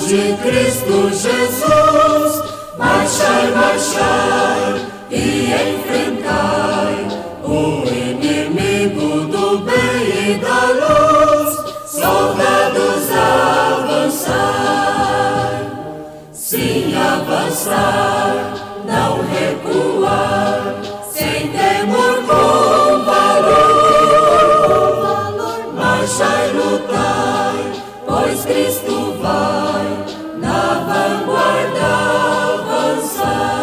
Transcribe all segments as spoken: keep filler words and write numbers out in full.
de Cristo Jesus, marchai, marchai e enfrentai o inimigo do bem e da luz, soldados, avançai. Sim, avançar, não recuar, sem temor, com valor. Marchai, lutai, pois Cristo vai na vanguarda avançar.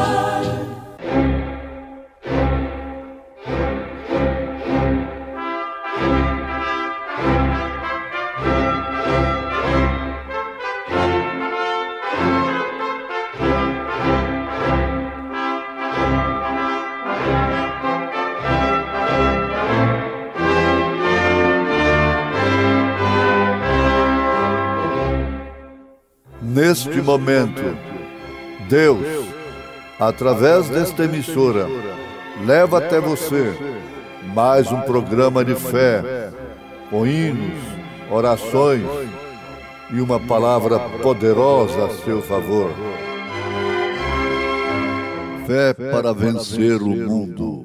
Neste momento, Deus, através desta emissora, leva até você mais um programa de fé, com hinos, orações e uma palavra poderosa a seu favor. Fé para vencer o mundo.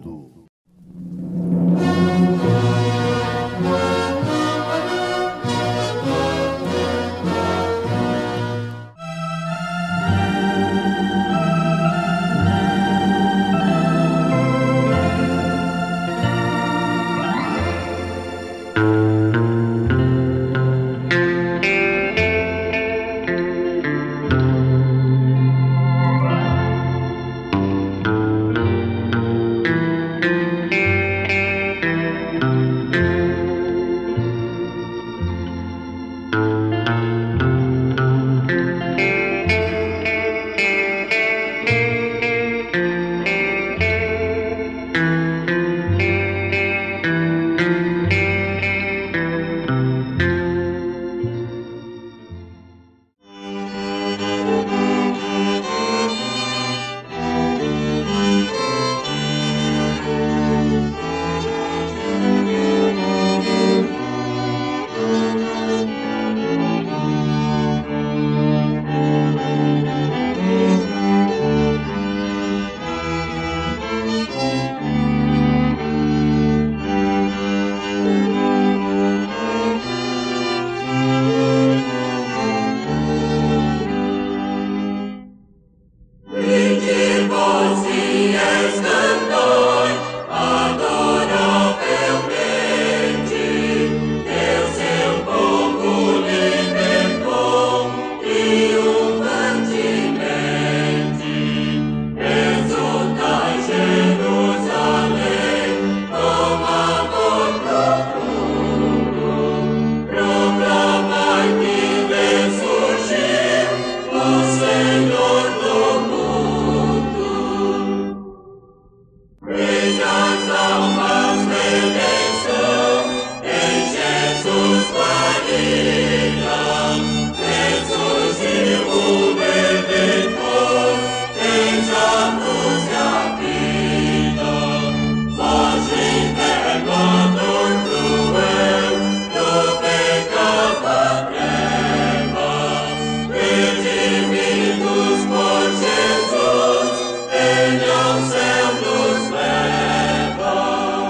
Ele ao céu nos leva.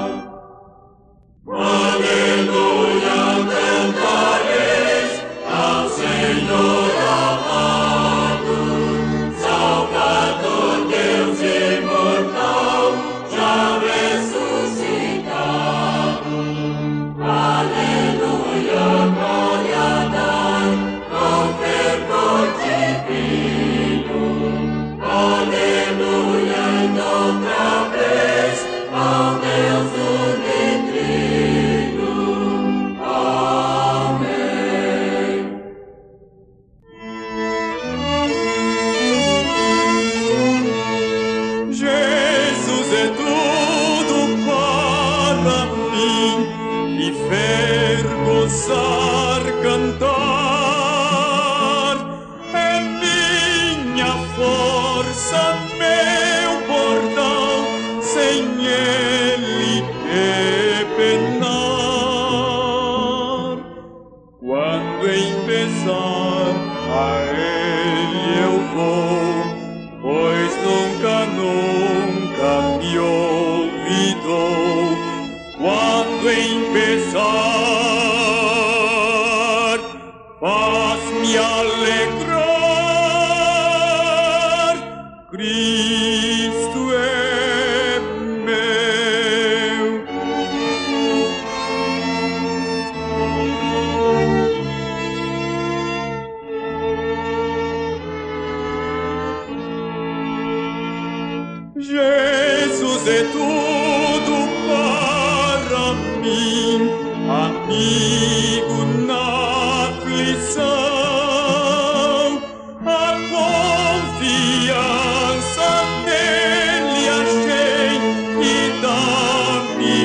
dou quando empezar, faz-me alegrar, Cristo é meu. Jesus é tudo para mim, amigo na aflição, a confiança nele achei e dá-me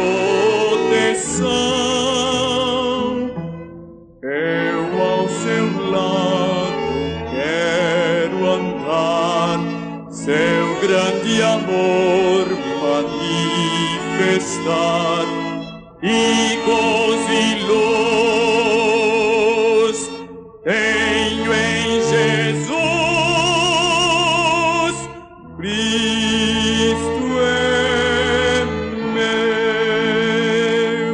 proteção. Eu ao seu lado quero andar, seu grande amor manifestar, e gozo e luz tenho em Jesus, Cristo é meu.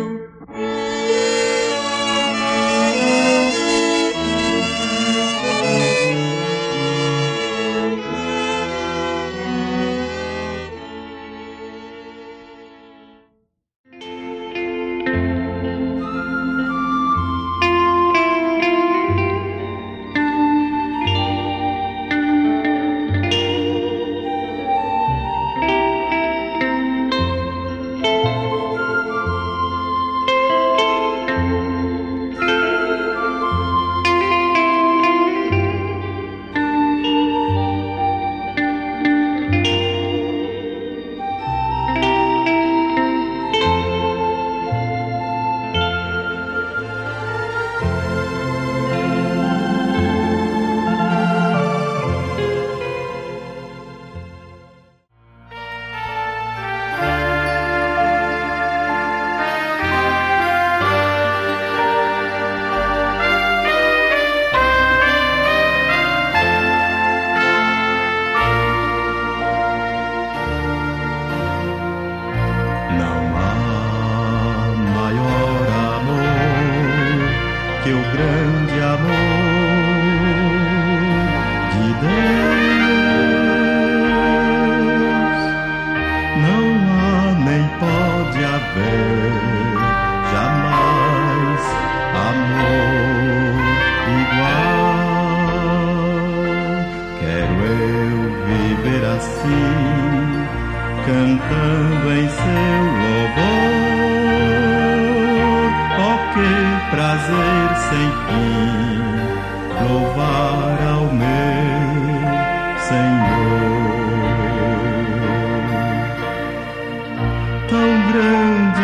Cantando em seu louvor, oh que prazer sem fim, louvar ao meu Senhor. Tão grande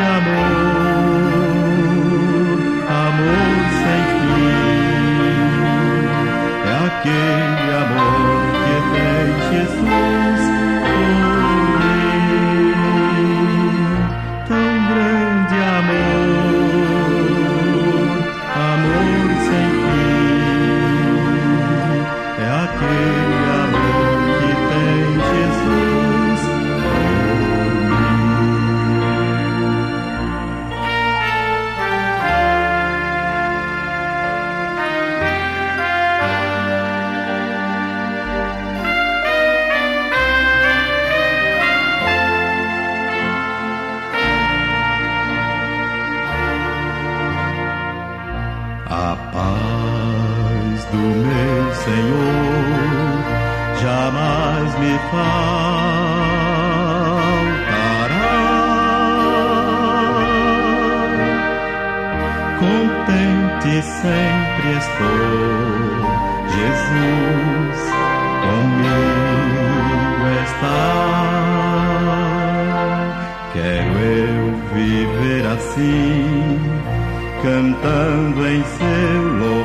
amor, amor sem fim, é aquele amor que tem Jesus. A paz do meu Senhor jamais me faltará. Contente sempre estou, Jesus comigo está. Quero eu viver assim, cantando em seu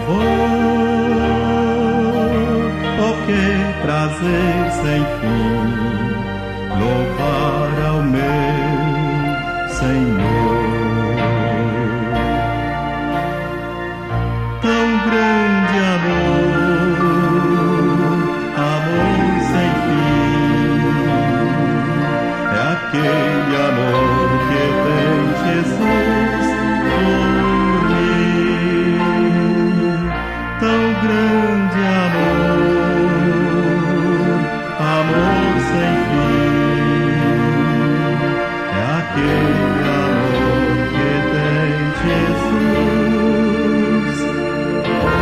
louvor, oh que prazer sem fim, louvar ao meu Senhor. Tão grande amor, amor sem fim, é aquele grande amor que tem Jesus por mim, tão grande amor, amor sem fim, é aquele amor que tem Jesus por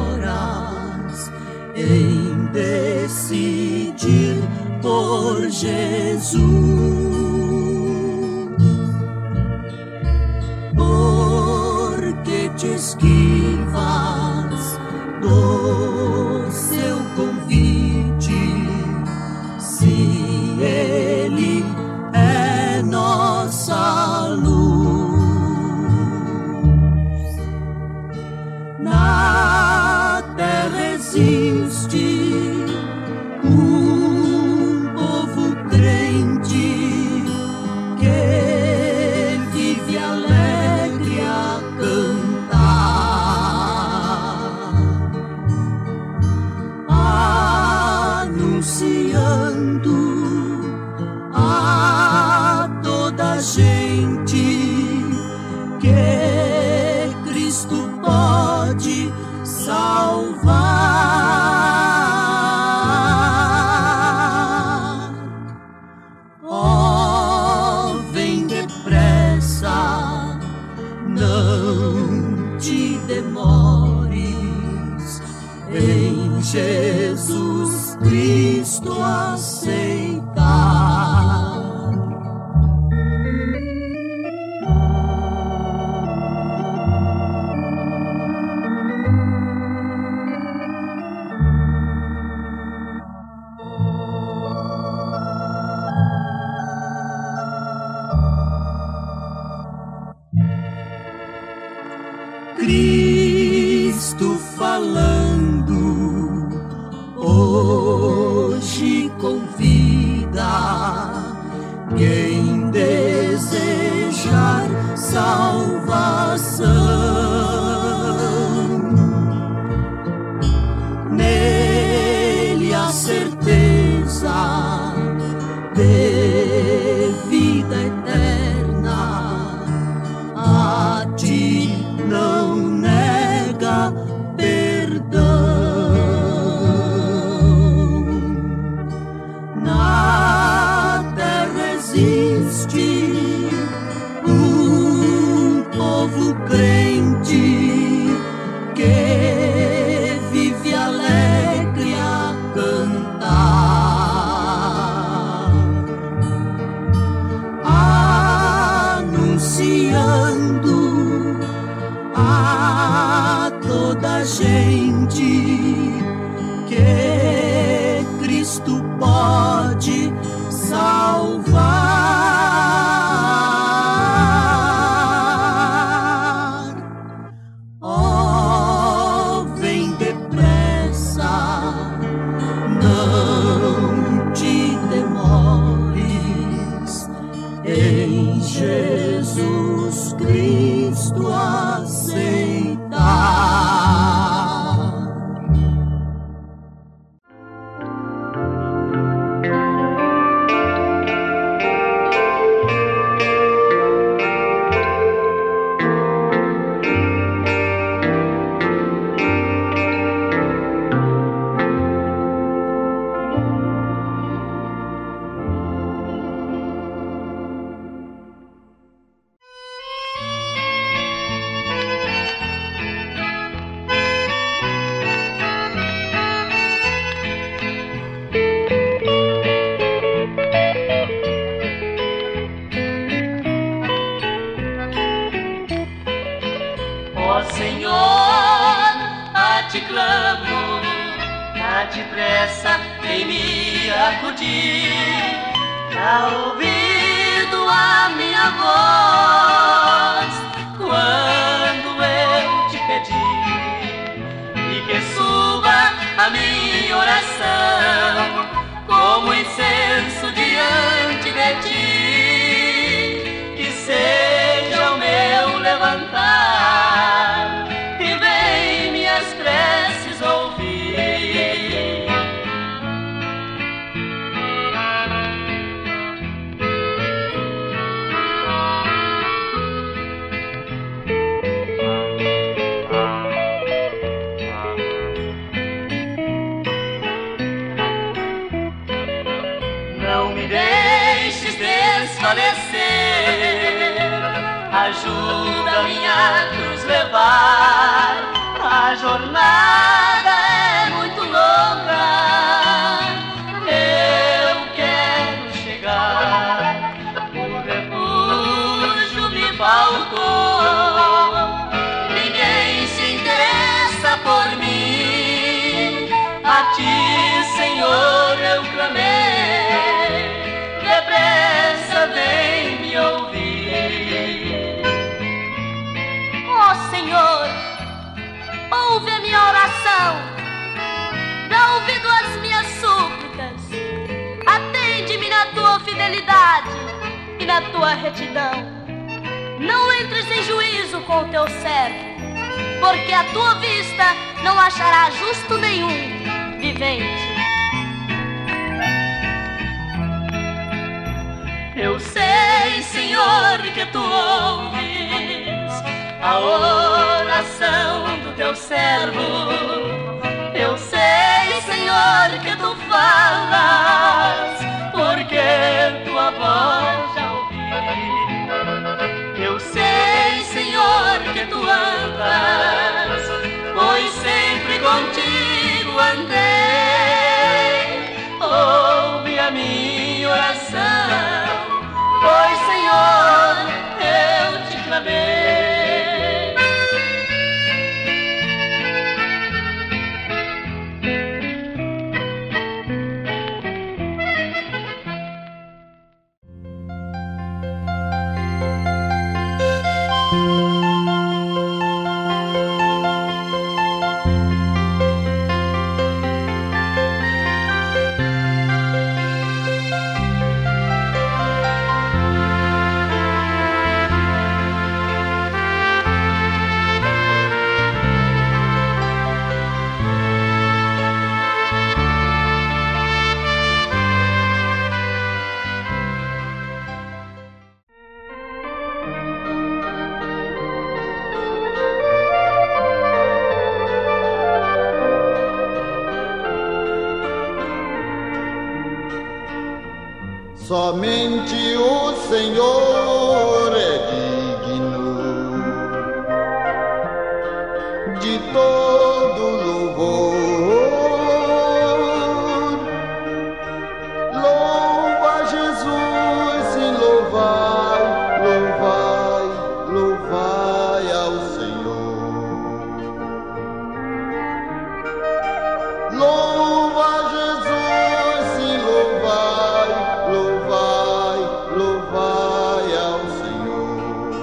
demoras em decidir por Jesus, porque te esquivas do seu convite, se Ele é nossa luz. Na terra existe um povo crente que vive alegre a cantar, anunciando a toda gente que Cristo pode salvar. Oh, vem depressa, não te demores, em Jesus Cristo aceitar. Cristo falando hoje convida quem desejar salvação. Nele a certeza de vida eterna, a ti não nega perdão. Na terra existe um povo crente que vive alegre a cantar, anunciando a toda gente que Cristo pode salvar. Oh, vem depressa, não te demores, em Jesus Cristo aceitar. Ó Senhor, a ti clamo, a depressa em me acudir, dá ouvido a minha voz quando eu te pedir, e que suba a minha oração como incenso diante de ti, que seja o meu levantar e vem minhas preces ouvir. Não me deixes desfalecer, ajuda minha cruz levar, A jornada é muito longa, eu quero chegar. O refúgio me faltou, ninguém se interessa por mim. A ti, Senhor, eu clamei, depressa vem me ouvir. Ó Senhor, ouve a minha oração, dá ouvido às minhas súplicas, atende-me na tua fidelidade e na tua retidão. Não entres em juízo com o teu servo, porque à tua vista não achará justo nenhum vivente. Eu sei, Senhor, que tu ouves a oração do teu servo. Eu sei, Senhor, que tu falas, porque tua voz já ouvi. Eu sei, Senhor, que tu andas, pois sempre contigo andei. Ouve a minha oração, pois, Senhor, eu te clamei. Somente o Senhor é digno de todo louvor. Louva Jesus, sim, louvai, louvai, louvai ao Senhor. Louva Jesus, sim, louvai, louvai, louvai ao Senhor.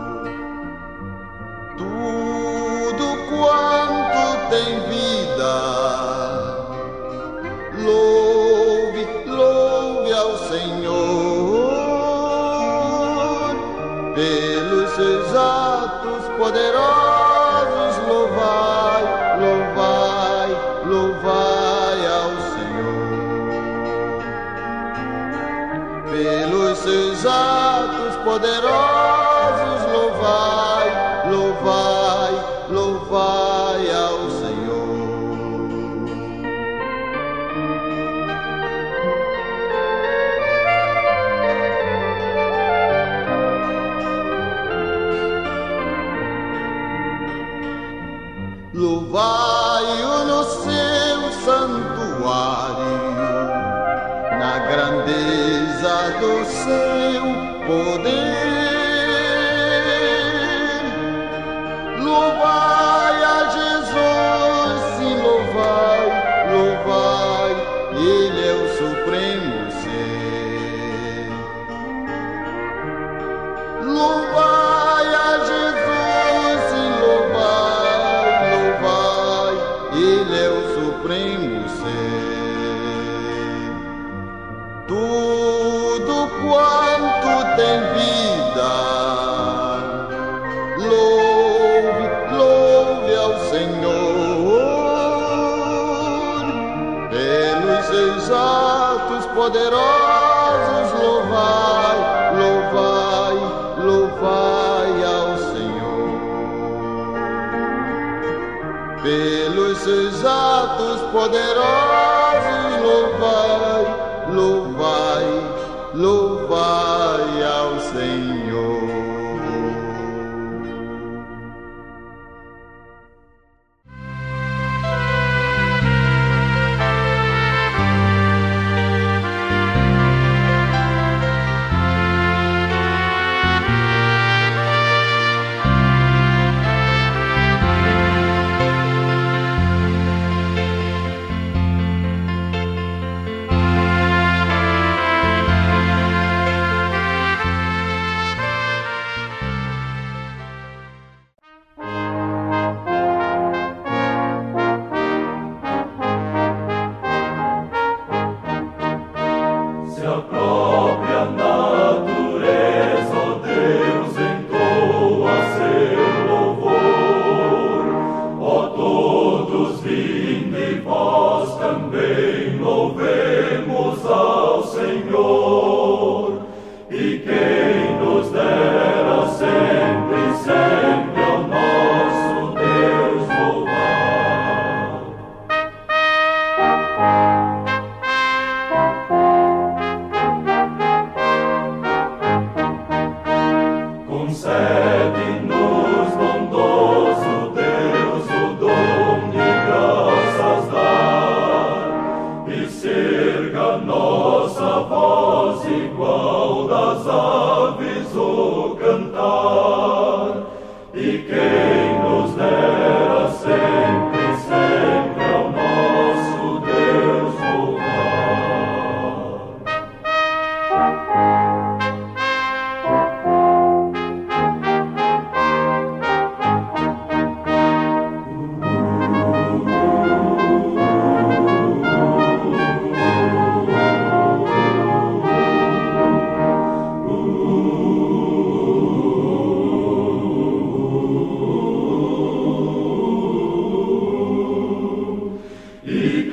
Tudo quanto tem vida, louve, louve ao Senhor. Pelos seus atos poderosos, louvai, louvai, louvai ao Senhor. Pelos seus atos poderosos, louvai, louvai, louvai ao Senhor. Louvai-o no seu santuário, na grandeza do seu poder. Louvai a Jesus, sim, louvai, louvai, Ele é o supremo ser. Louvai a Jesus, sim, louvai, louvai, Ele é o supremo ser. Tudo quanto tem vida, louve, louve ao Senhor. Pelos seus atos poderosos, louvai, louvai, louvai ao Senhor. Pelos seus atos poderosos, louvai, louvai, louvai ao Senhor.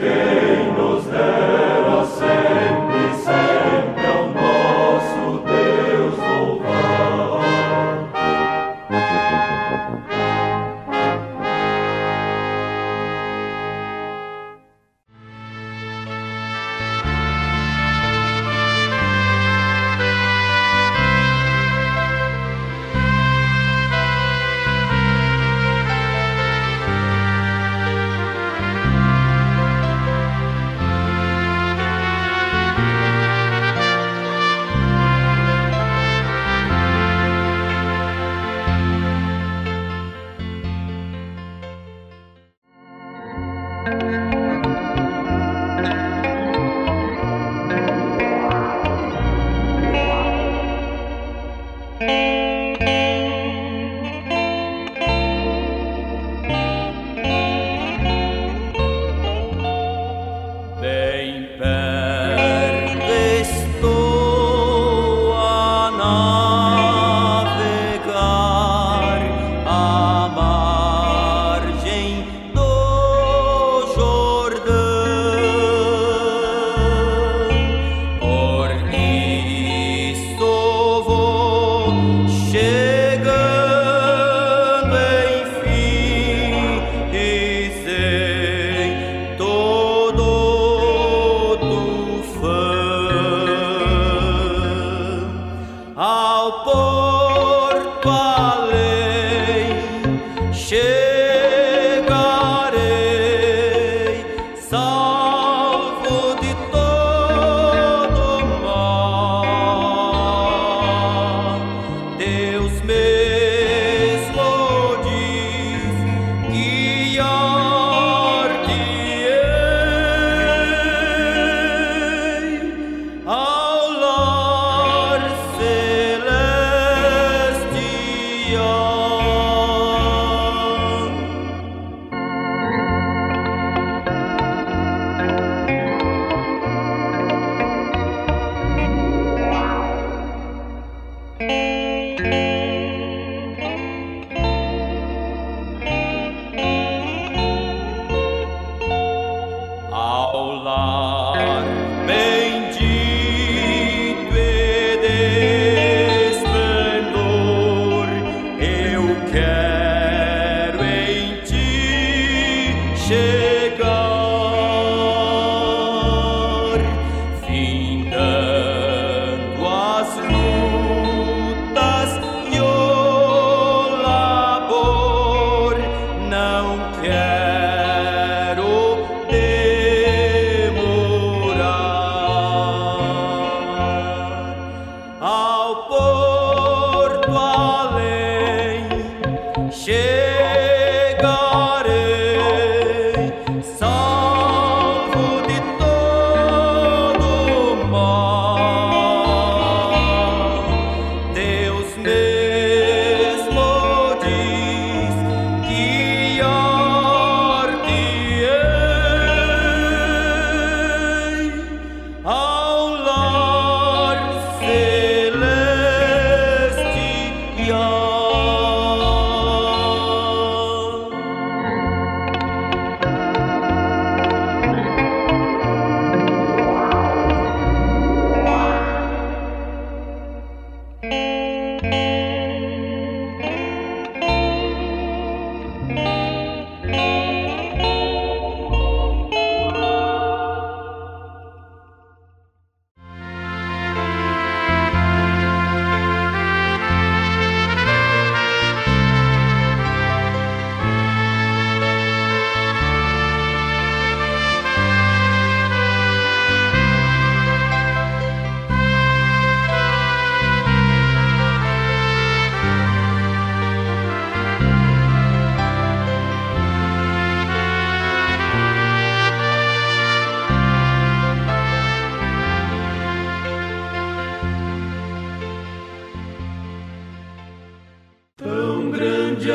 grande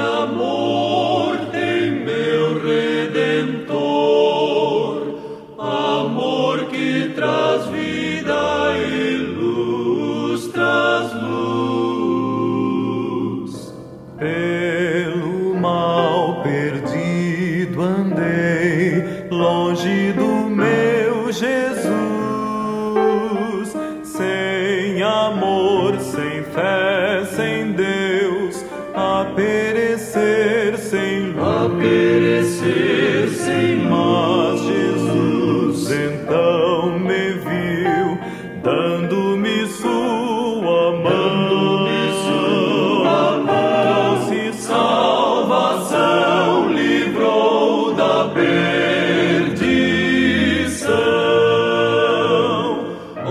amor tem meu Redentor, amor que traz vida e luz, traz luz. Pelo mal perdido andei, longe do Jesus. Sem amor, sem fé, sem Deus, a perecer sem luz. A perecer sem luz. Mas Jesus então me viu, dando-me sua mão, dando-me sua mão, trouxe salvação, livrou da perdição.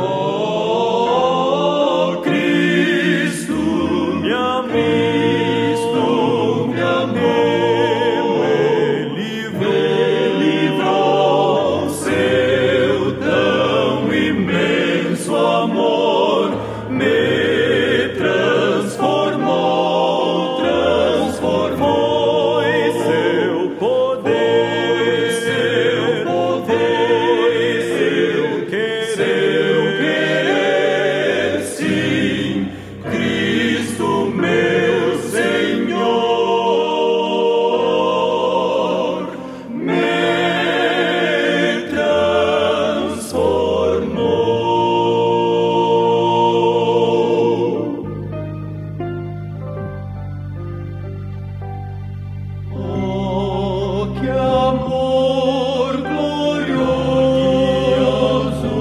Oh, Cristo, me amou, Cristo me amou, me livrou, me livrou, seu tão imenso amor me transformou, transformou. foi seu poder, Seu poder, seu querer, seu querer, sim, Cristo meu Senhor, me transformou. Oh, que amor glorioso,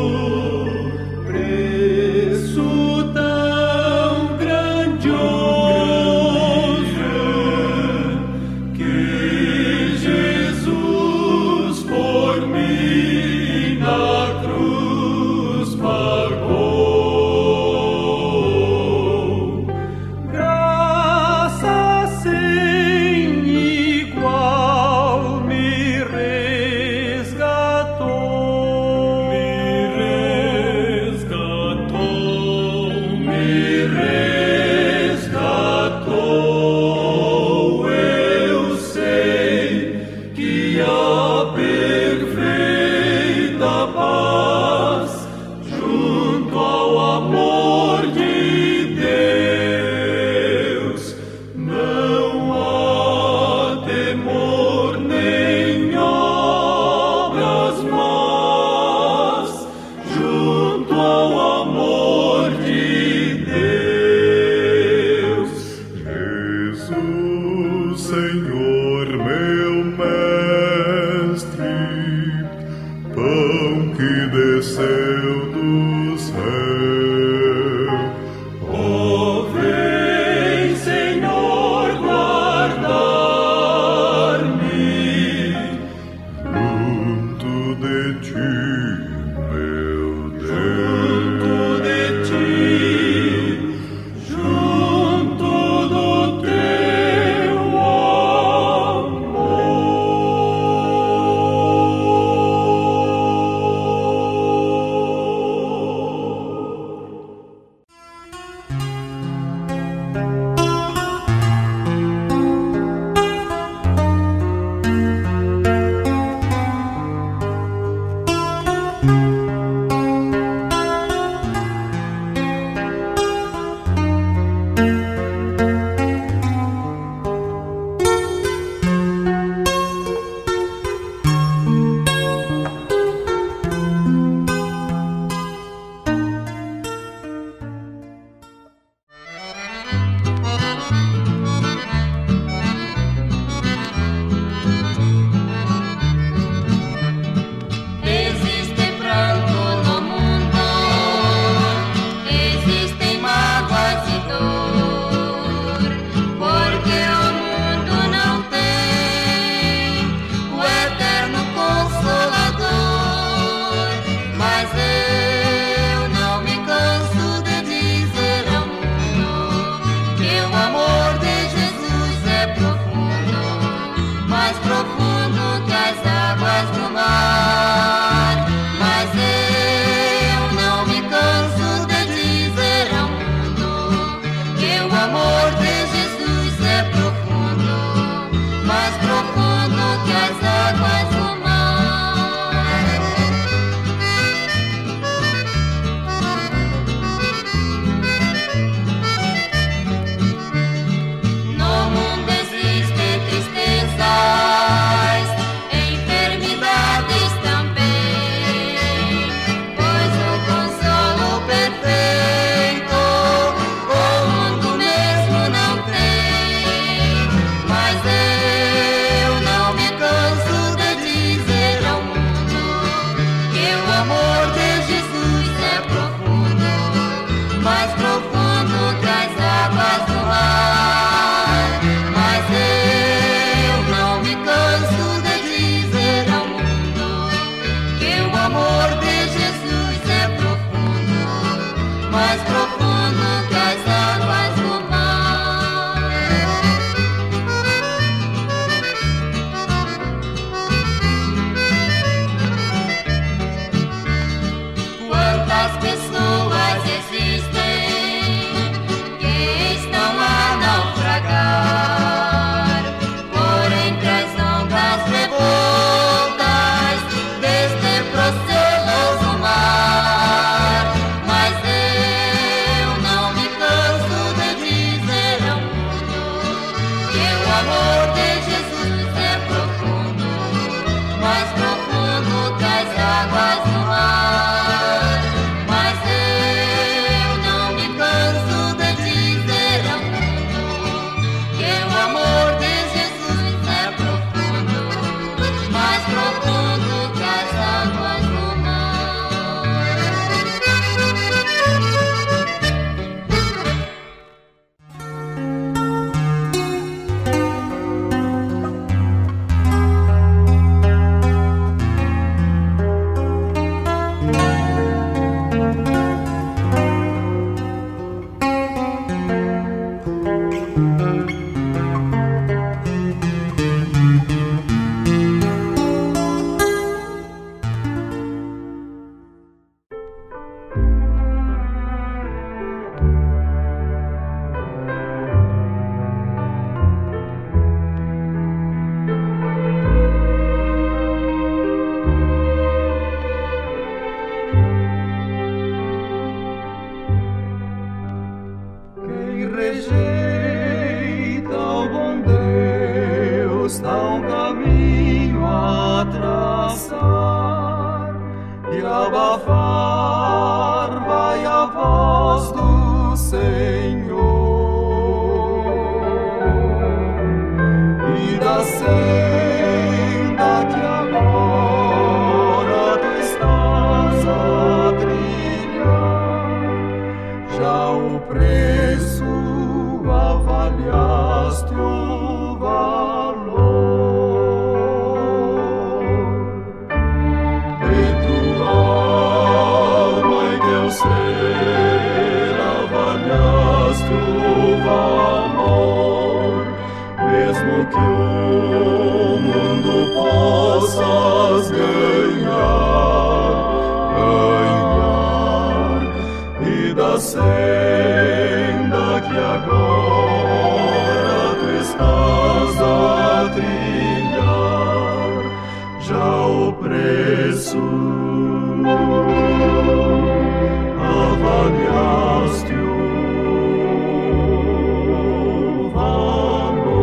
preço tão grandioso, que Jesus por mim na cruz pagou. Graça sem igual me resgatou, me resgatou, me resgatou. Eu sei que a perfeita paz junto ao amor de Deus não há temor nem obras más junto ao amor de Deus. Jesus, Senhor, meu mestre, pão que desceu do céu. Oh, vem, Senhor, guardar-me Junto de ti, meu junto Deus. de ti, junto do teu amor. Senhor, e da senda que agora tu estás a trilhar, já o preço avaliaste o valor. De tua alma e teu ser avaliaste o valor, mesmo que o mundo possas ganhar, ganhar, e da senda que agora tu estás a trilhar, já o preço avaliaste o valor.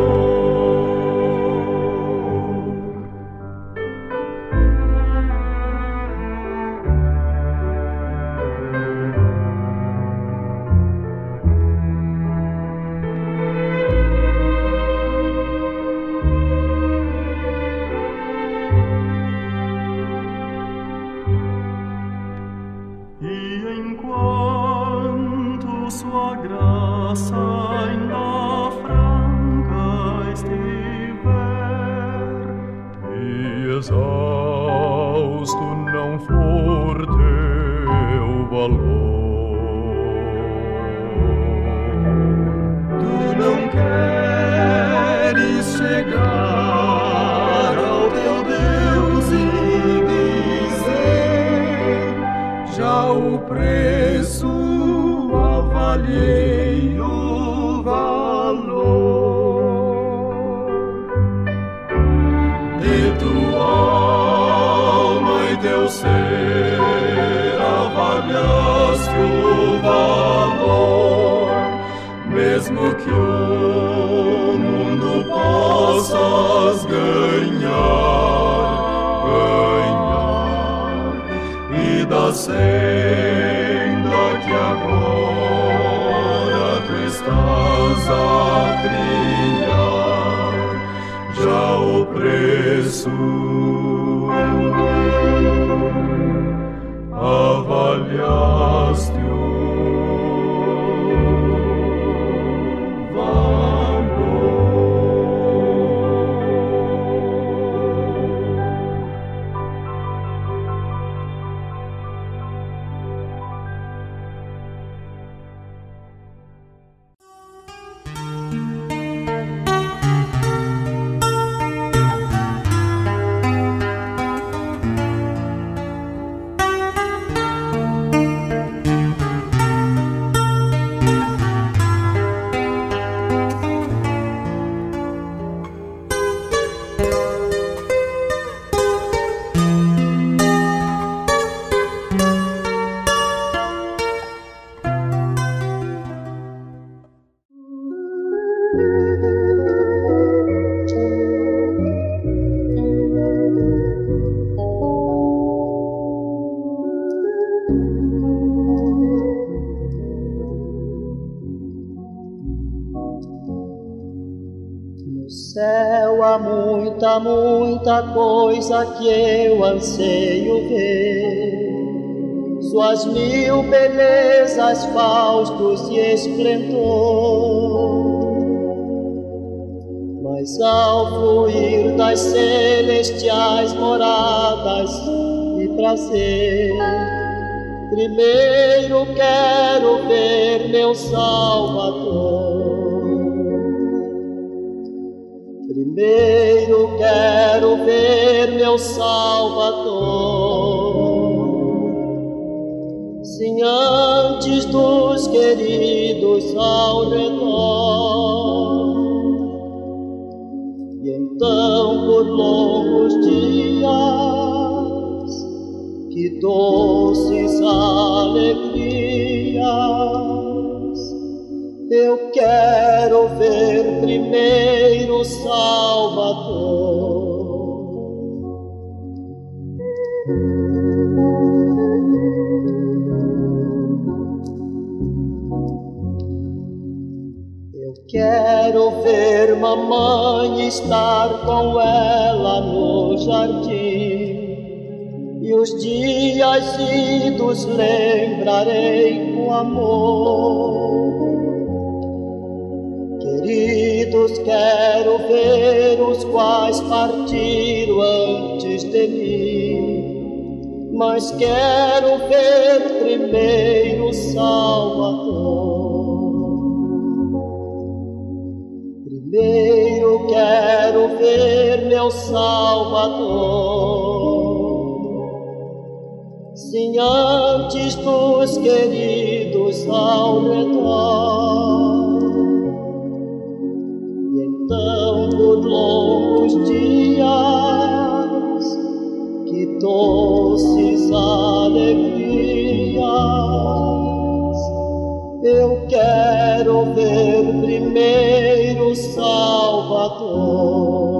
E enquanto sua graça ainda franca estiver, e exausto não for teu valor, tu não queres chegar ao teu Deus e dizer: já o preço avaliei o valor. De tua alma e teu ser avaliaste o valor, mesmo que o mundo possas ganhar, ganhar, e da senda que agora tu estás a trilhar, já o preço avaliaste o Há muita, muita coisa que eu anseio ver, suas mil belezas, faustos e esplendor. Mas ao fluir das celestiais moradas e prazer, primeiro quero ver meu Salvador. Primeiro quero ver meu Salvador, sim, antes dos queridos ao redor. E então por longos dias, que doces alegrias, eu quero ver primeiro Salvador. quero ver mamãe estar com ela no jardim, e os dias idos lembrarei com amor. Queridos, quero ver os quais partiram antes de mim, mas quero ver primeiro Salvador. Primeiro quero ver meu Salvador, sim, antes dos queridos ao redor. E então, por longos dias, que doces alegrias, eu quero ver primeiro Salvador.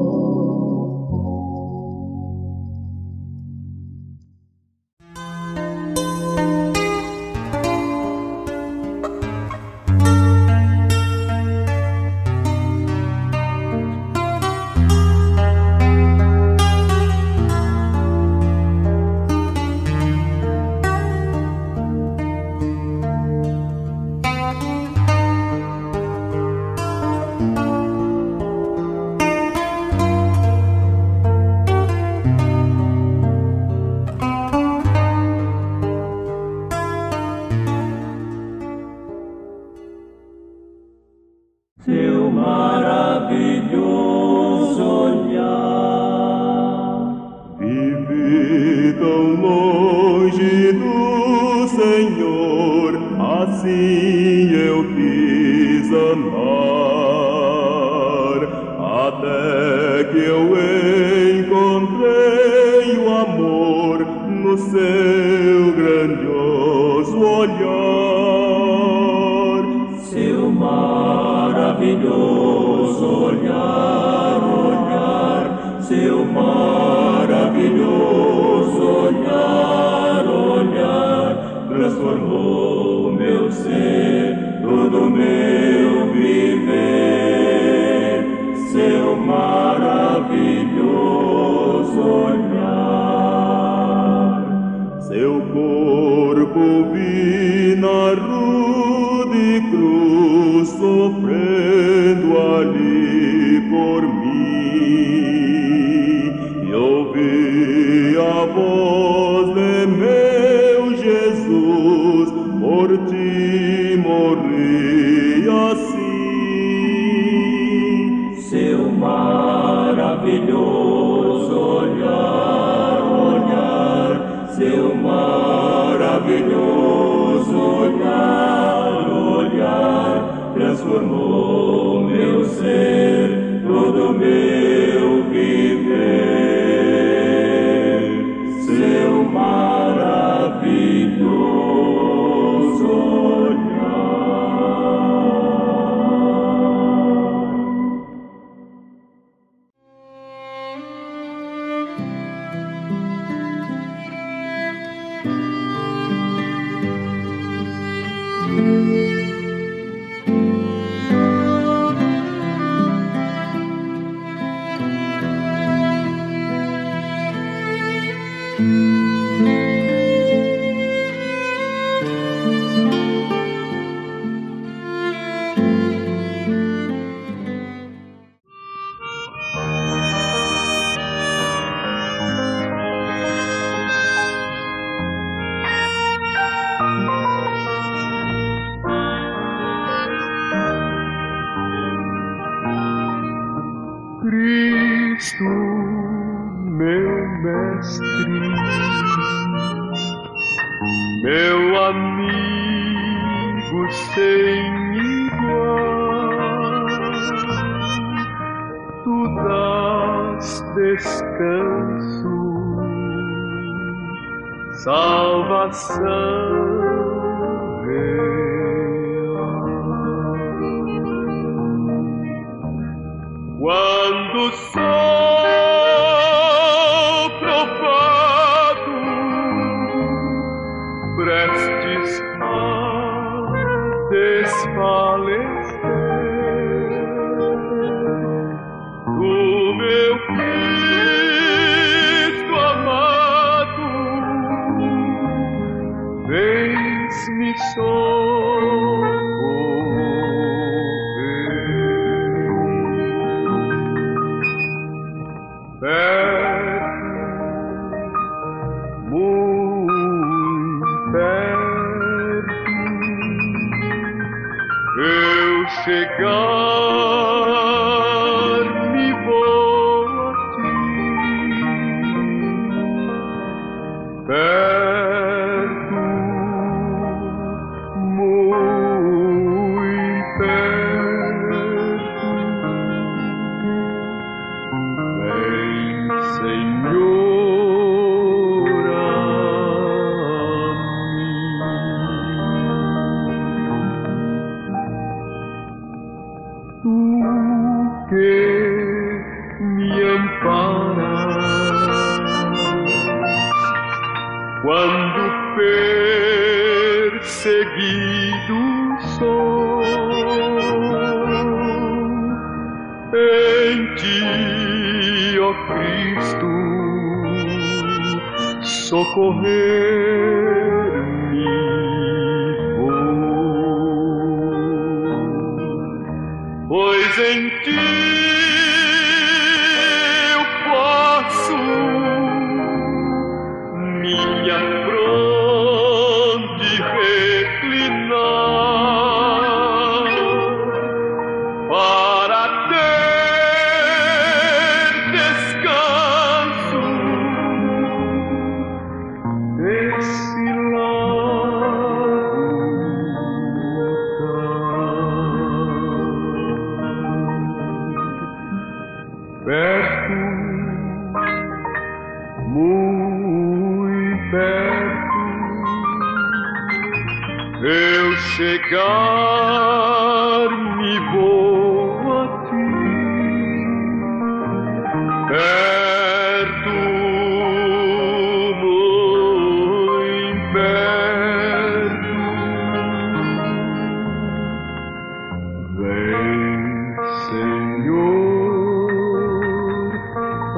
Seu maravilhoso olhar, vivi tão longe do Senhor, assim eu quis andar, até que eu encontrei o amor no seu grandioso olhar. seu maravilhoso olhar, olhar, seu maravilhoso olhar, olhar, transformou meu ser, todo meu viver, seu maravilhoso olhar. Seu corpo vi na rude cruz, sofrendo ali por mim, e ouvi a voz de meu Jesus, por ti morri assim. Seu maravilhoso olhar, olhar, seu maravilhoso olhar, olhar, transformou meu ser, todo meu viver, seu maravilhoso olhar. Cristo, meu mestre, meu amigo sem igual, tu dás descanso, salvação real. Quando o sol profado prestes a desfalecer, muito perto, eu chegar me vou a ti, perto, muito perto. Vem, Senhor, a mim. Tu que me amparas quando perseguido sou, em ti, ó Cristo, socorrer-me vou, pois em ti eu posso minha fronte reclinar para ter descanso desse largo lugar. Perto, muito perto, eu chegar me vou a ti, perto, muito perto. Vem, Senhor, a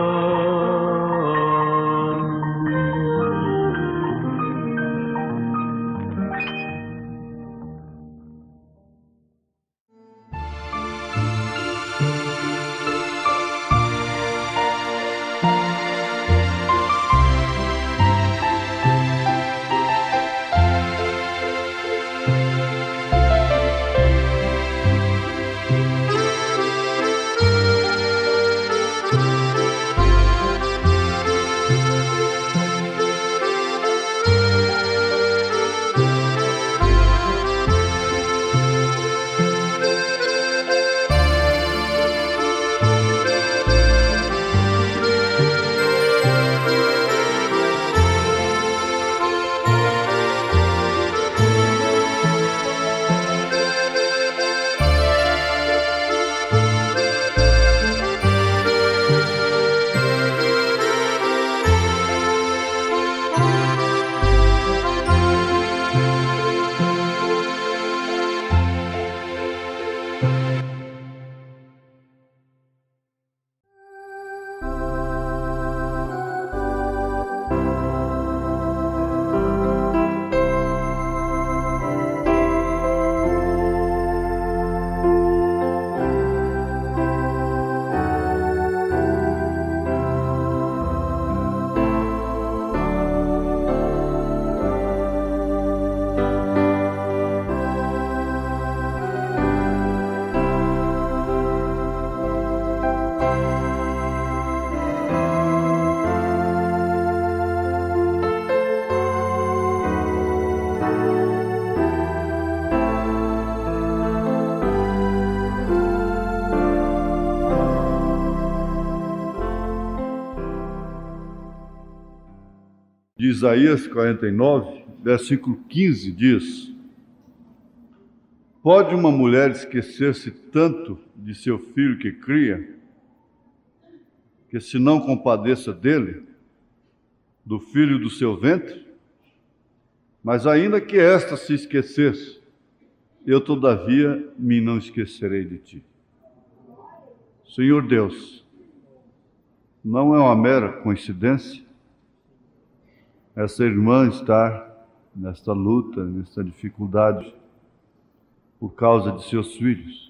de Isaías quarenta e nove, versículo quinze, diz: pode uma mulher esquecer-se tanto de seu filho que cria, que se não compadeça dele, do filho do seu ventre? Mas ainda que esta se esquecesse, eu todavia me não esquecerei de ti. Senhor Deus, não é uma mera coincidência essa irmã estar nesta luta, nesta dificuldade, por causa de seus filhos,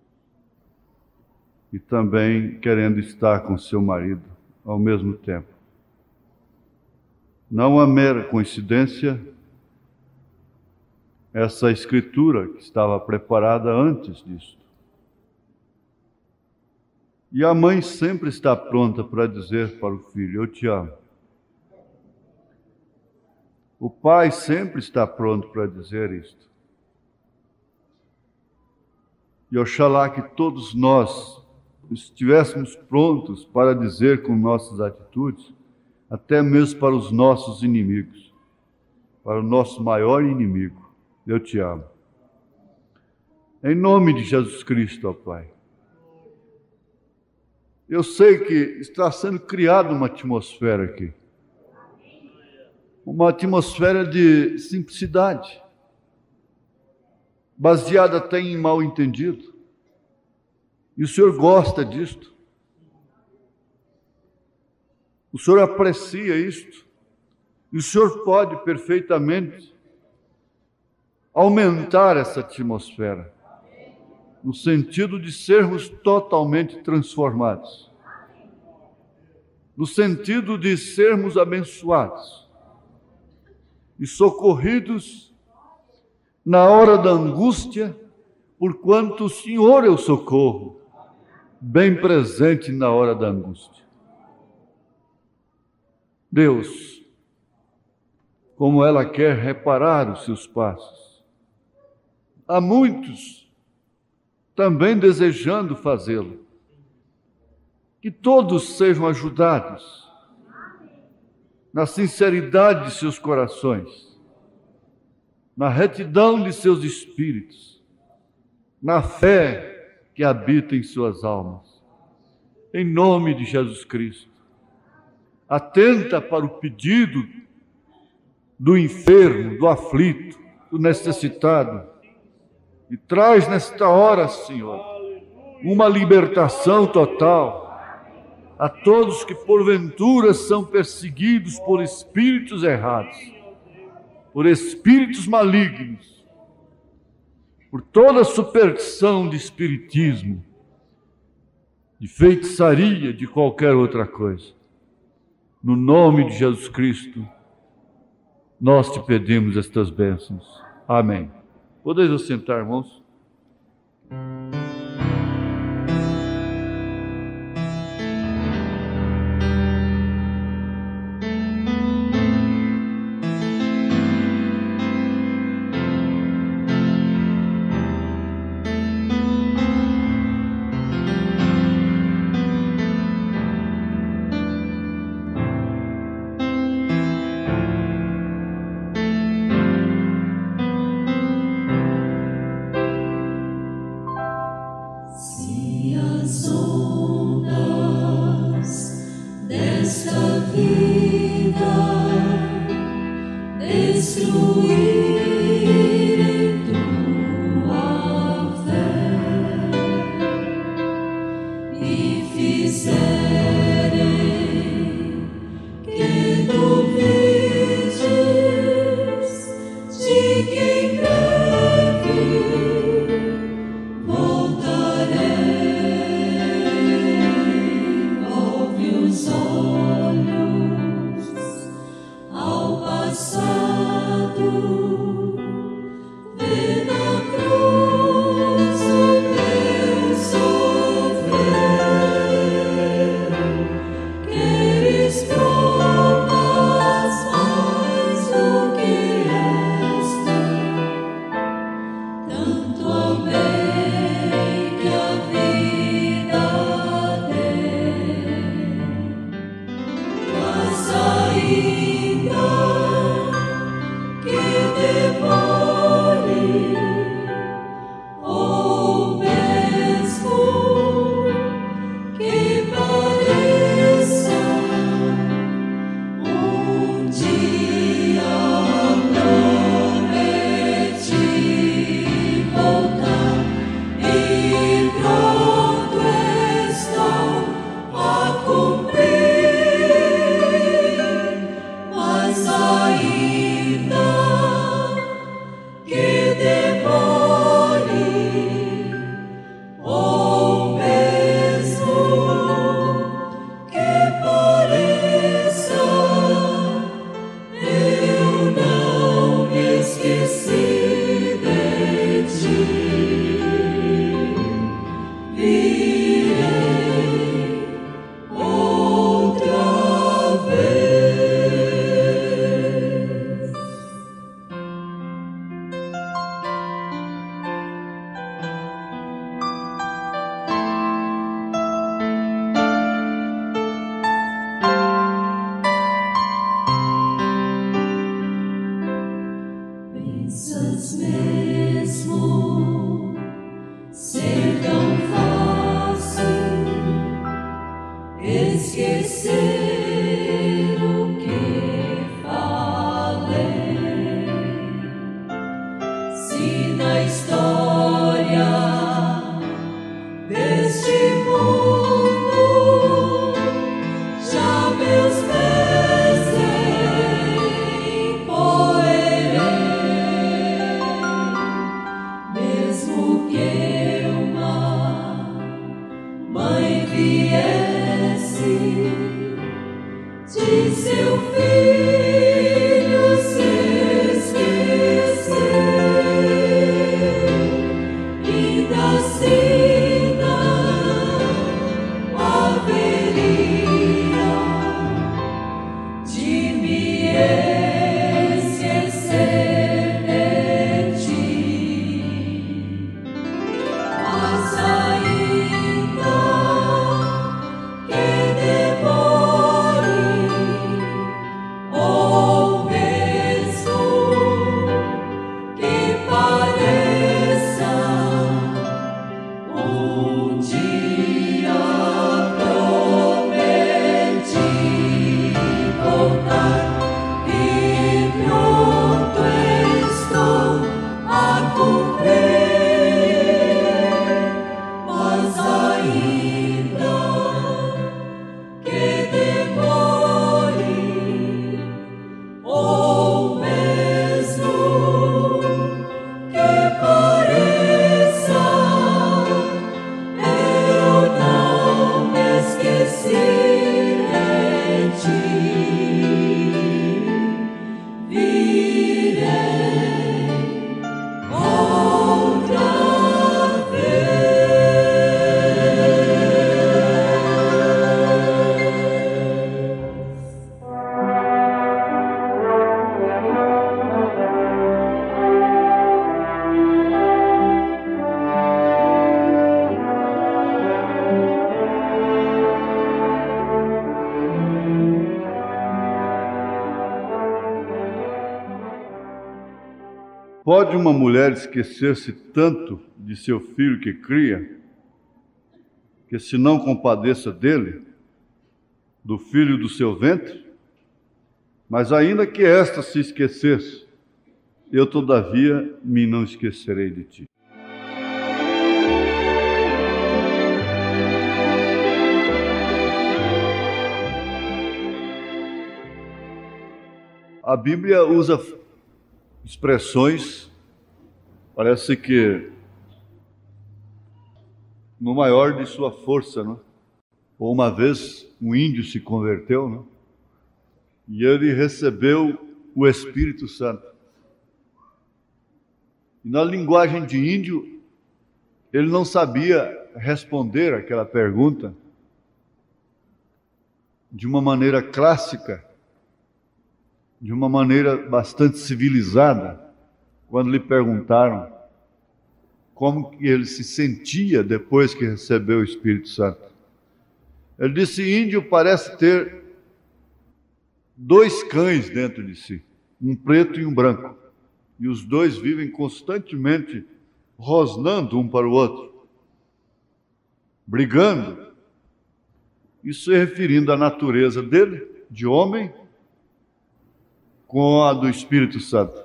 e também querendo estar com seu marido ao mesmo tempo. Não é mera coincidência essa escritura que estava preparada antes disso. E a mãe sempre está pronta para dizer para o filho: eu te amo. O pai sempre está pronto para dizer isto. E oxalá que todos nós estivéssemos prontos para dizer com nossas atitudes, até mesmo para os nossos inimigos, para o nosso maior inimigo: eu te amo. Em nome de Jesus Cristo, ó Pai. Eu sei que está sendo criada uma atmosfera aqui. Uma atmosfera de simplicidade, baseada até em mal-entendido. E o Senhor gosta disto. O Senhor aprecia isto. E o Senhor pode perfeitamente aumentar essa atmosfera, no sentido de sermos totalmente transformados, no sentido de sermos abençoados e socorridos na hora da angústia, porquanto o Senhor é o socorro, bem presente na hora da angústia. Deus, como ela quer reparar os seus passos. Há muitos também desejando fazê-lo. Que todos sejam ajudados na sinceridade de seus corações, na retidão de seus espíritos, na fé que habita em suas almas. Em nome de Jesus Cristo, atenta para o pedido do enfermo, do aflito, do necessitado, e traz nesta hora, Senhor, uma libertação total a todos que porventura são perseguidos por espíritos errados, por espíritos malignos, por toda superstição de espiritismo, de feitiçaria, de qualquer outra coisa. No nome de Jesus Cristo, nós te pedimos estas bênçãos. Amém. Podeis assentar, irmãos? Pode uma mulher esquecer-se tanto de seu filho que cria, que se não compadeça dele, do filho do seu ventre? Mas ainda que esta se esquecesse, eu todavia me não esquecerei de ti. A Bíblia usa expressões, parece que no maior de sua força, não? Ou uma vez um índio se converteu, não? E ele recebeu o Espírito Santo. E na linguagem de índio, ele não sabia responder aquela pergunta de uma maneira clássica, de uma maneira bastante civilizada, quando lhe perguntaram como que ele se sentia depois que recebeu o Espírito Santo. Ele disse: índio parece ter dois cães dentro de si, um preto e um branco, e os dois vivem constantemente rosnando um para o outro, brigando, isso se referindo à natureza dele, de homem, com a do Espírito Santo.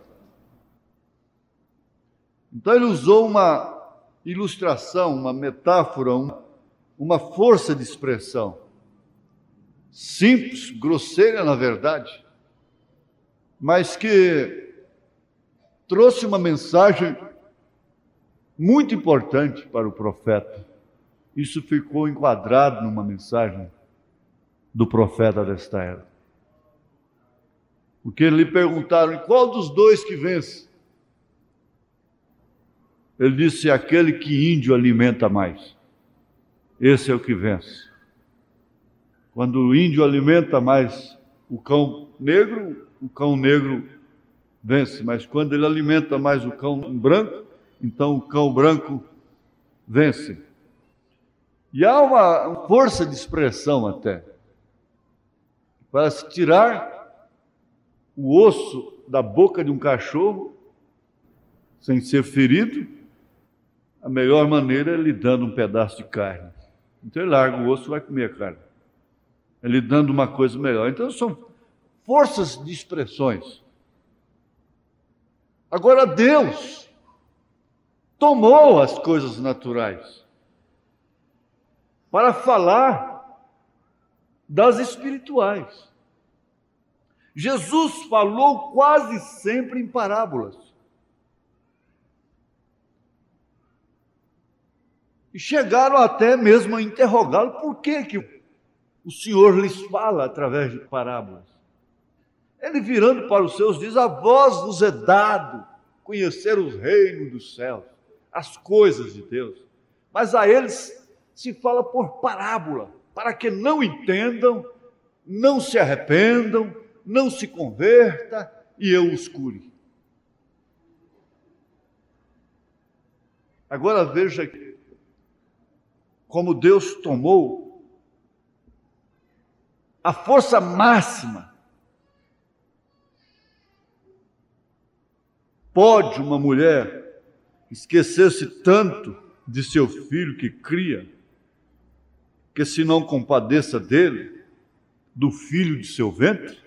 Então ele usou uma ilustração, uma metáfora, uma, uma força de expressão, simples, grosseira na verdade, mas que trouxe uma mensagem muito importante para o profeta. Isso ficou enquadrado numa mensagem do profeta desta era. Porque lhe perguntaram: qual dos dois que vence? Ele disse: aquele que índio alimenta mais. Esse é o que vence. Quando o índio alimenta mais o cão negro, o cão negro vence. Mas quando ele alimenta mais o cão branco, então o cão branco vence. E há uma força de expressão até, para se tirar o osso da boca de um cachorro, sem ser ferido, a melhor maneira é lhe dando um pedaço de carne. Então ele larga o osso e vai comer a carne. É lhe dando uma coisa melhor. Então são forças de expressões. Agora Deus tomou as coisas naturais para falar das espirituais. Jesus falou quase sempre em parábolas. E chegaram até mesmo a interrogá-lo: por que que o Senhor lhes fala através de parábolas? Ele, virando para os seus, diz: a vós vos é dado conhecer os reinos dos céus, as coisas de Deus, mas a eles se fala por parábola, para que não entendam, não se arrependam, não se converta e eu os cure. Agora veja como Deus tomou a força máxima. Pode uma mulher esquecer-se tanto de seu filho que cria, que se não compadeça dele, do filho de seu ventre?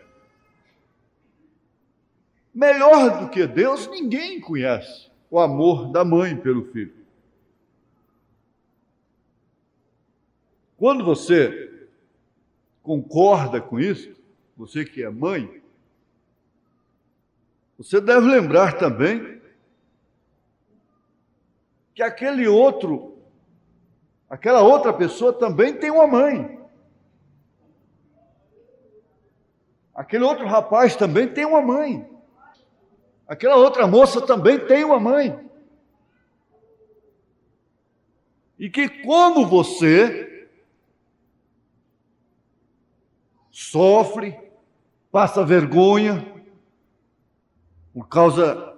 Melhor do que Deus, ninguém conhece o amor da mãe pelo filho. Quando você concorda com isso, você que é mãe, você deve lembrar também que aquele outro, aquela outra pessoa também tem uma mãe. Aquele outro rapaz também tem uma mãe. Aquela outra moça também tem uma mãe. E que como você sofre, passa vergonha por causa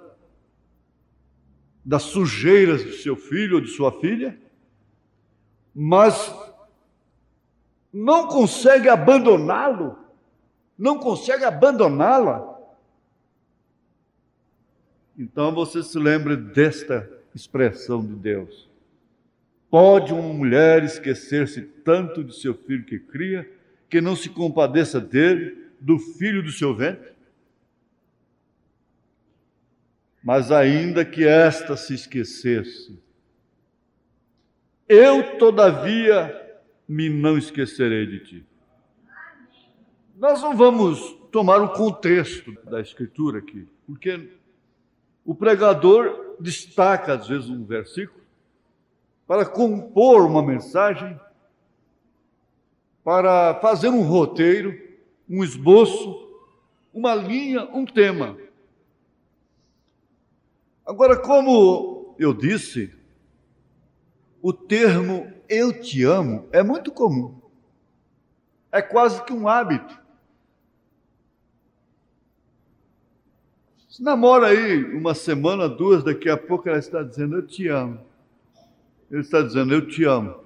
das sujeiras de seu filho ou de sua filha, mas não consegue abandoná-lo, não consegue abandoná-la. Então você se lembre desta expressão de Deus. Pode uma mulher esquecer-se tanto de seu filho que cria, que não se compadeça dele, do filho do seu ventre? Mas ainda que esta se esquecesse, eu todavia me não esquecerei de ti. Nós não vamos tomar o contexto da Escritura aqui, porque o pregador destaca às vezes um versículo para compor uma mensagem, para fazer um roteiro, um esboço, uma linha, um tema. Agora, como eu disse, o termo eu te amo é muito comum. É quase que um hábito. Você namora aí uma semana, duas, daqui a pouco ela está dizendo eu te amo. Ele está dizendo eu te amo.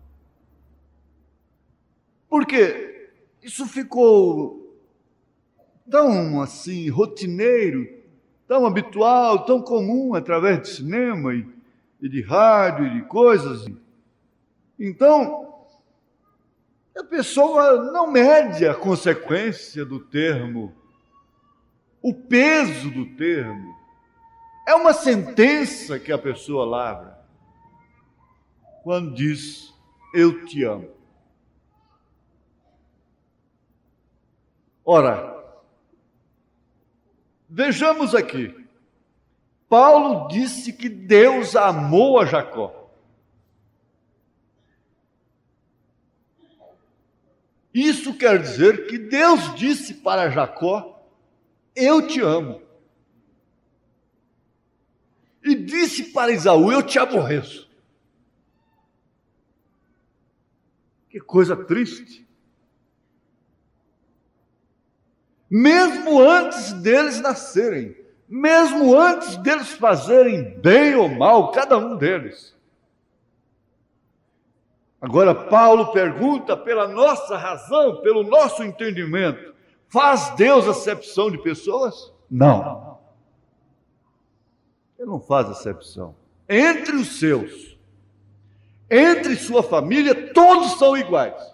Por quê? Isso ficou tão assim, rotineiro, tão habitual, tão comum através de cinema e, e de rádio e de coisas. Então, a pessoa não mede a consequência do termo, o peso do termo. É uma sentença que a pessoa lavra quando diz eu te amo. Ora, vejamos aqui. Paulo disse que Deus amou a Jacó. Isso quer dizer que Deus disse para Jacó, eu te amo. E disse para Esaú, eu te aborreço. Que coisa triste. Mesmo antes deles nascerem, mesmo antes deles fazerem bem ou mal, cada um deles. Agora, Paulo pergunta pela nossa razão, pelo nosso entendimento, faz Deus acepção de pessoas? Não. Ele não faz acepção. Entre os seus, entre sua família, todos são iguais.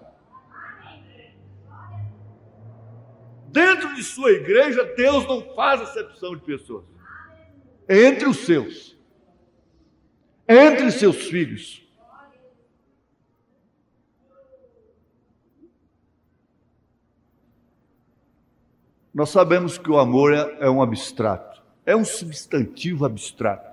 Dentro de sua igreja, Deus não faz acepção de pessoas. Entre os seus, entre seus filhos. Nós sabemos que o amor é, é um abstrato, é um substantivo abstrato.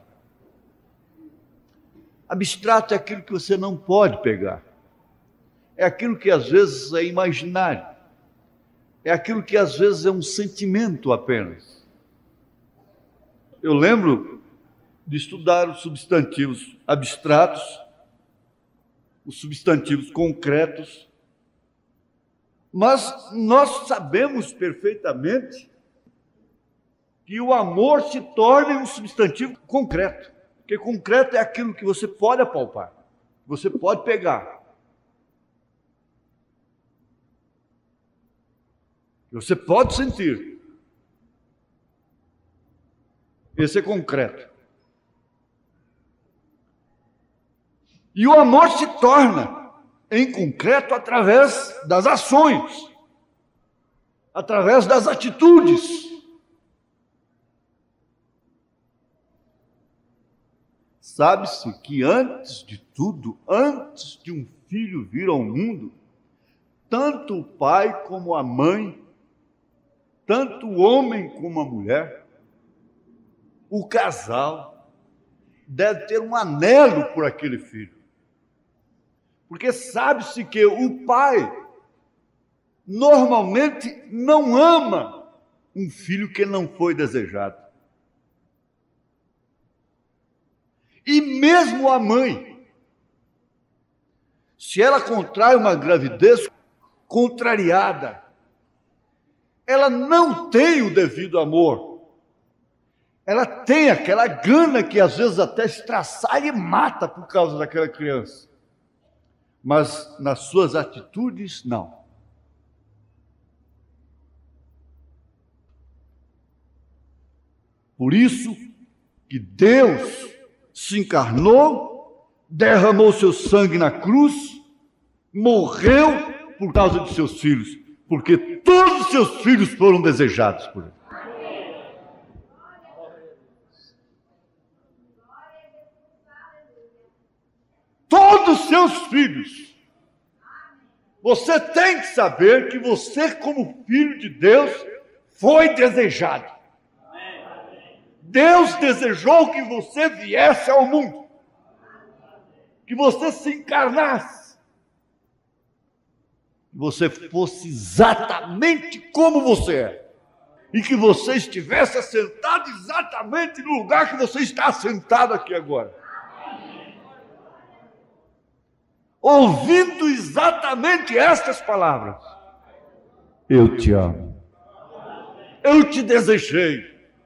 Abstrato é aquilo que você não pode pegar, é aquilo que às vezes é imaginário, é aquilo que às vezes é um sentimento apenas. Eu lembro de estudar os substantivos abstratos, os substantivos concretos Mas nós sabemos perfeitamente que o amor se torna um substantivo concreto. Porque concreto é aquilo que você pode apalpar, você pode pegar. Você pode sentir. Esse é concreto. E o amor se torna em concreto através das ações, através das atitudes. Sabe-se que antes de tudo, antes de um filho vir ao mundo, tanto o pai como a mãe, tanto o homem como a mulher, o casal deve ter um anelo por aquele filho. Porque sabe-se que o pai normalmente não ama um filho que não foi desejado. E mesmo a mãe, se ela contrai uma gravidez contrariada, ela não tem o devido amor. Ela tem aquela gana que às vezes até estraçalha e mata por causa daquela criança. Mas nas suas atitudes, não. Por isso que Deus se encarnou, derramou seu sangue na cruz, morreu por causa de seus filhos, porque todos os seus filhos foram desejados por ele. Todos os seus filhos. Você tem que saber que você, como filho de Deus, foi desejado. Deus desejou que você viesse ao mundo, que você se encarnasse, que você fosse exatamente como você é, e que você estivesse assentado exatamente no lugar que você está assentado aqui agora. Ouvindo exatamente estas palavras: eu te amo, eu te desejei.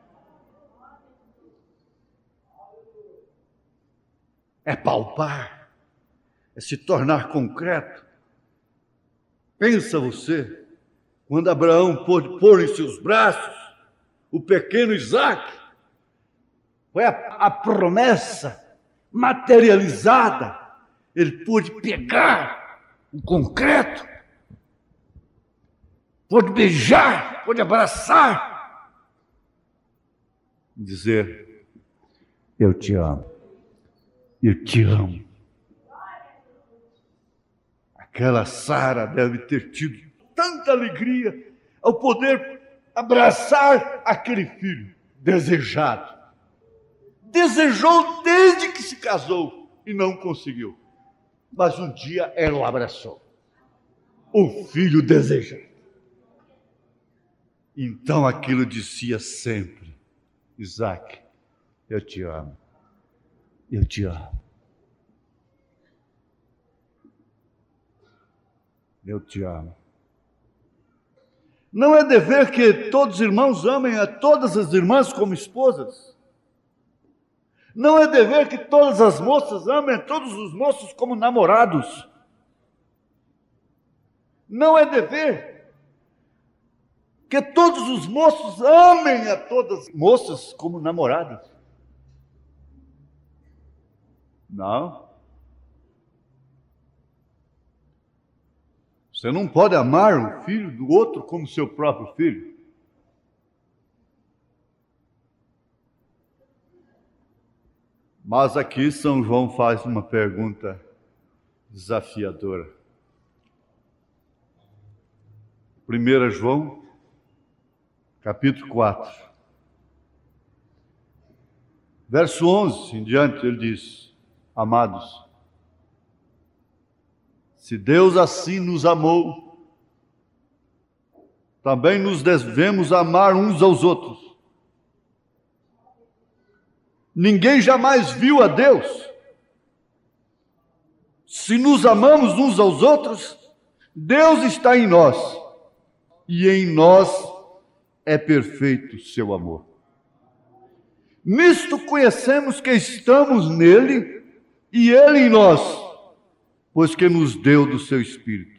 É palpar, é se tornar concreto. Pensa você, quando Abraão pôde pôr em seus braços o pequeno Isaque, foi a, a promessa materializada. Ele pôde pegar o concreto, pôde beijar, pôde abraçar, dizer: eu te amo, eu te amo. Aquela Sara deve ter tido tanta alegria ao poder abraçar aquele filho desejado. Desejou desde que se casou e não conseguiu. Mas um dia ela o abraçou. O filho desejado. Então aquilo dizia sempre: Isaque, eu te amo. Eu te amo. Eu te amo. Não é dever que todos os irmãos amem a todas as irmãs como esposas? Não é dever que todas as moças amem a todos os moços como namorados? Não é dever que todos os moços amem a todas as moças como namoradas? Não. Você não pode amar um filho do outro como seu próprio filho. Mas aqui São João faz uma pergunta desafiadora. primeiro João, capítulo quatro, verso onze em diante, ele diz: amados, se Deus assim nos amou, também nos devemos amar uns aos outros. Ninguém jamais viu a Deus. Se nos amamos uns aos outros, Deus está em nós, e em nós é perfeito seu amor. Nisto conhecemos que estamos nele, e ele em nós, pois que nos deu do seu Espírito.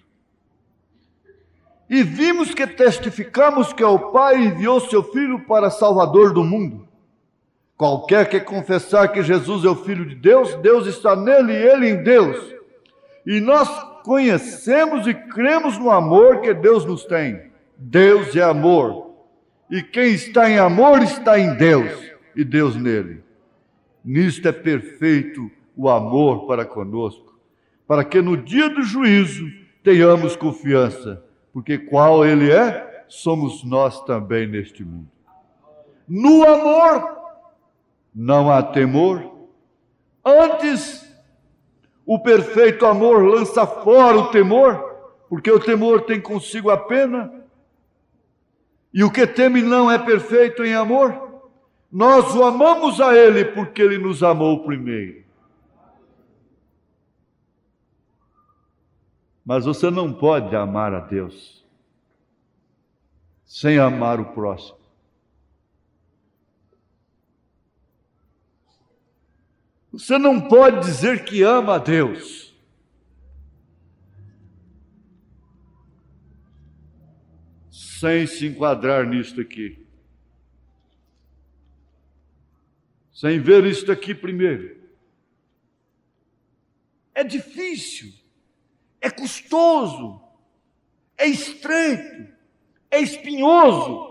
E vimos que testificamos que o Pai enviou seu Filho para Salvador do mundo. Qualquer que confessar que Jesus é o Filho de Deus, Deus está nele e ele em Deus. E nós conhecemos e cremos no amor que Deus nos tem. Deus é amor. E quem está em amor está em Deus, e Deus nele. Nisto é perfeito o amor para conosco, para que no dia do juízo tenhamos confiança, porque qual ele é, somos nós também neste mundo. No amor não há temor, antes o perfeito amor lança fora o temor, porque o temor tem consigo a pena, e o que teme não é perfeito em amor. Nós o amamos a ele porque ele nos amou primeiro. Mas você não pode amar a Deus sem amar o próximo. Você não pode dizer que ama a Deus sem se enquadrar nisto aqui, sem ver isto aqui primeiro. É difícil, é custoso, é estreito, é espinhoso.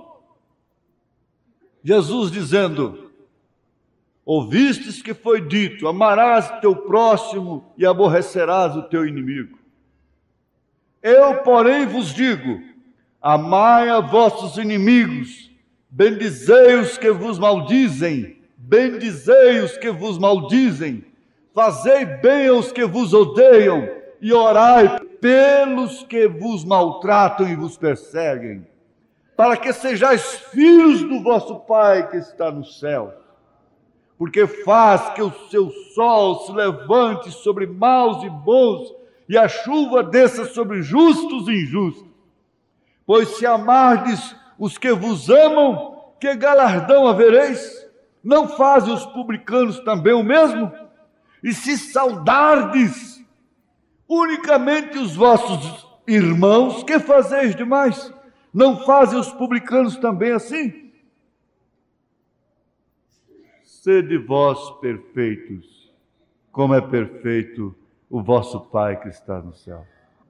Jesus dizendo: ouvistes que foi dito, amarás teu próximo e aborrecerás o teu inimigo. Eu, porém, vos digo, amai a vossos inimigos, bendizei os que vos maldizem, bendizei os que vos maldizem, fazei bem aos que vos odeiam, e orai pelos que vos maltratam e vos perseguem, para que sejais filhos do vosso Pai que está no céu. Porque faz que o seu sol se levante sobre maus e bons, e a chuva desça sobre justos e injustos. Pois se amardes os que vos amam, que galardão havereis? Não fazem os publicanos também o mesmo? E se saudardes unicamente os vossos irmãos, que fazeis demais? Não fazem os publicanos também assim? Sede vós perfeitos, como é perfeito o vosso Pai que está no céu.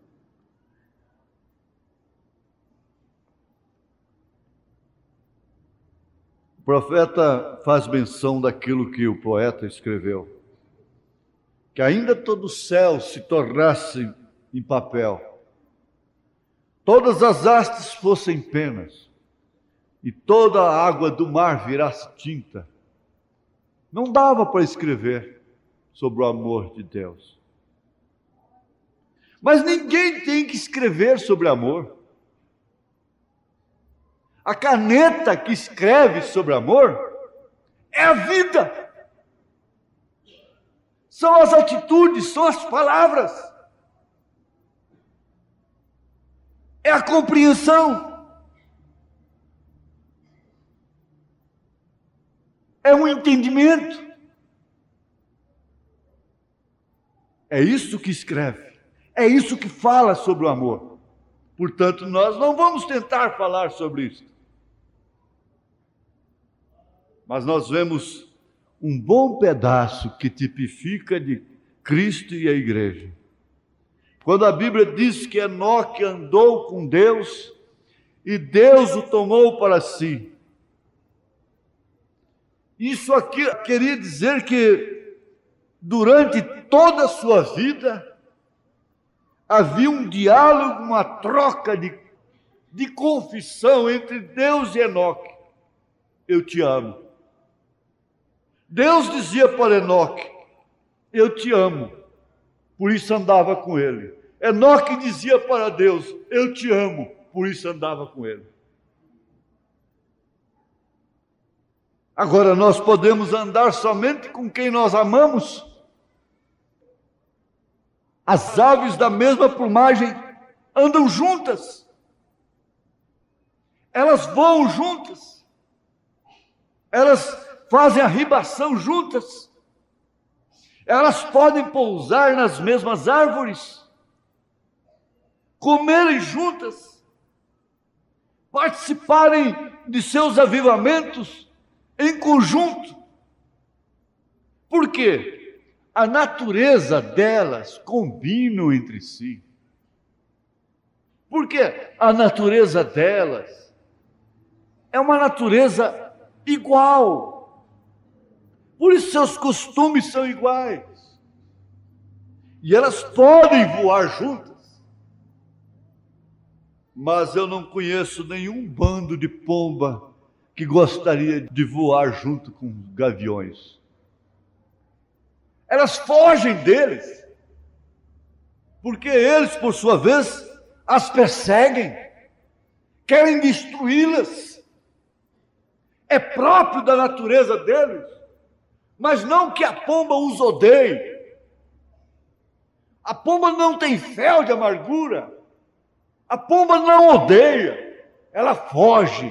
O profeta faz menção daquilo que o poeta escreveu, que ainda todo o céu se tornasse em papel, todas as hastes fossem penas, e toda a água do mar virasse tinta. Não dava para escrever sobre o amor de Deus. Mas ninguém tem que escrever sobre amor. A caneta que escreve sobre amor é a vida. São as atitudes, são as palavras. É a compreensão. É um entendimento. É isso que escreve. É isso que fala sobre o amor. Portanto, nós não vamos tentar falar sobre isso. Mas nós vemos um bom pedaço que tipifica de Cristo e a igreja. Quando a Bíblia diz que Enoque andou com Deus e Deus o tomou para si. Isso aqui queria dizer que durante toda a sua vida havia um diálogo, uma troca de, de confissão entre Deus e Enoque. Eu te amo. Deus dizia para Enoque, eu te amo, por isso andava com ele. Enoque dizia para Deus, eu te amo, por isso andava com ele. Agora, nós podemos andar somente com quem nós amamos? As aves da mesma plumagem andam juntas, elas voam juntas, elas fazem a ribação juntas, elas podem pousar nas mesmas árvores, comerem juntas, participarem de seus avivamentos em conjunto. Por quê? A natureza delas combina entre si. Porque a natureza delas é uma natureza igual. Por isso seus costumes são iguais. E elas podem voar juntas. Mas eu não conheço nenhum bando de pomba que gostaria de voar junto com gaviões. Elas fogem deles, porque eles, por sua vez, as perseguem, querem destruí-las. É próprio da natureza deles, mas não que a pomba os odeie. A pomba não tem fel de amargura. A pomba não odeia, ela foge.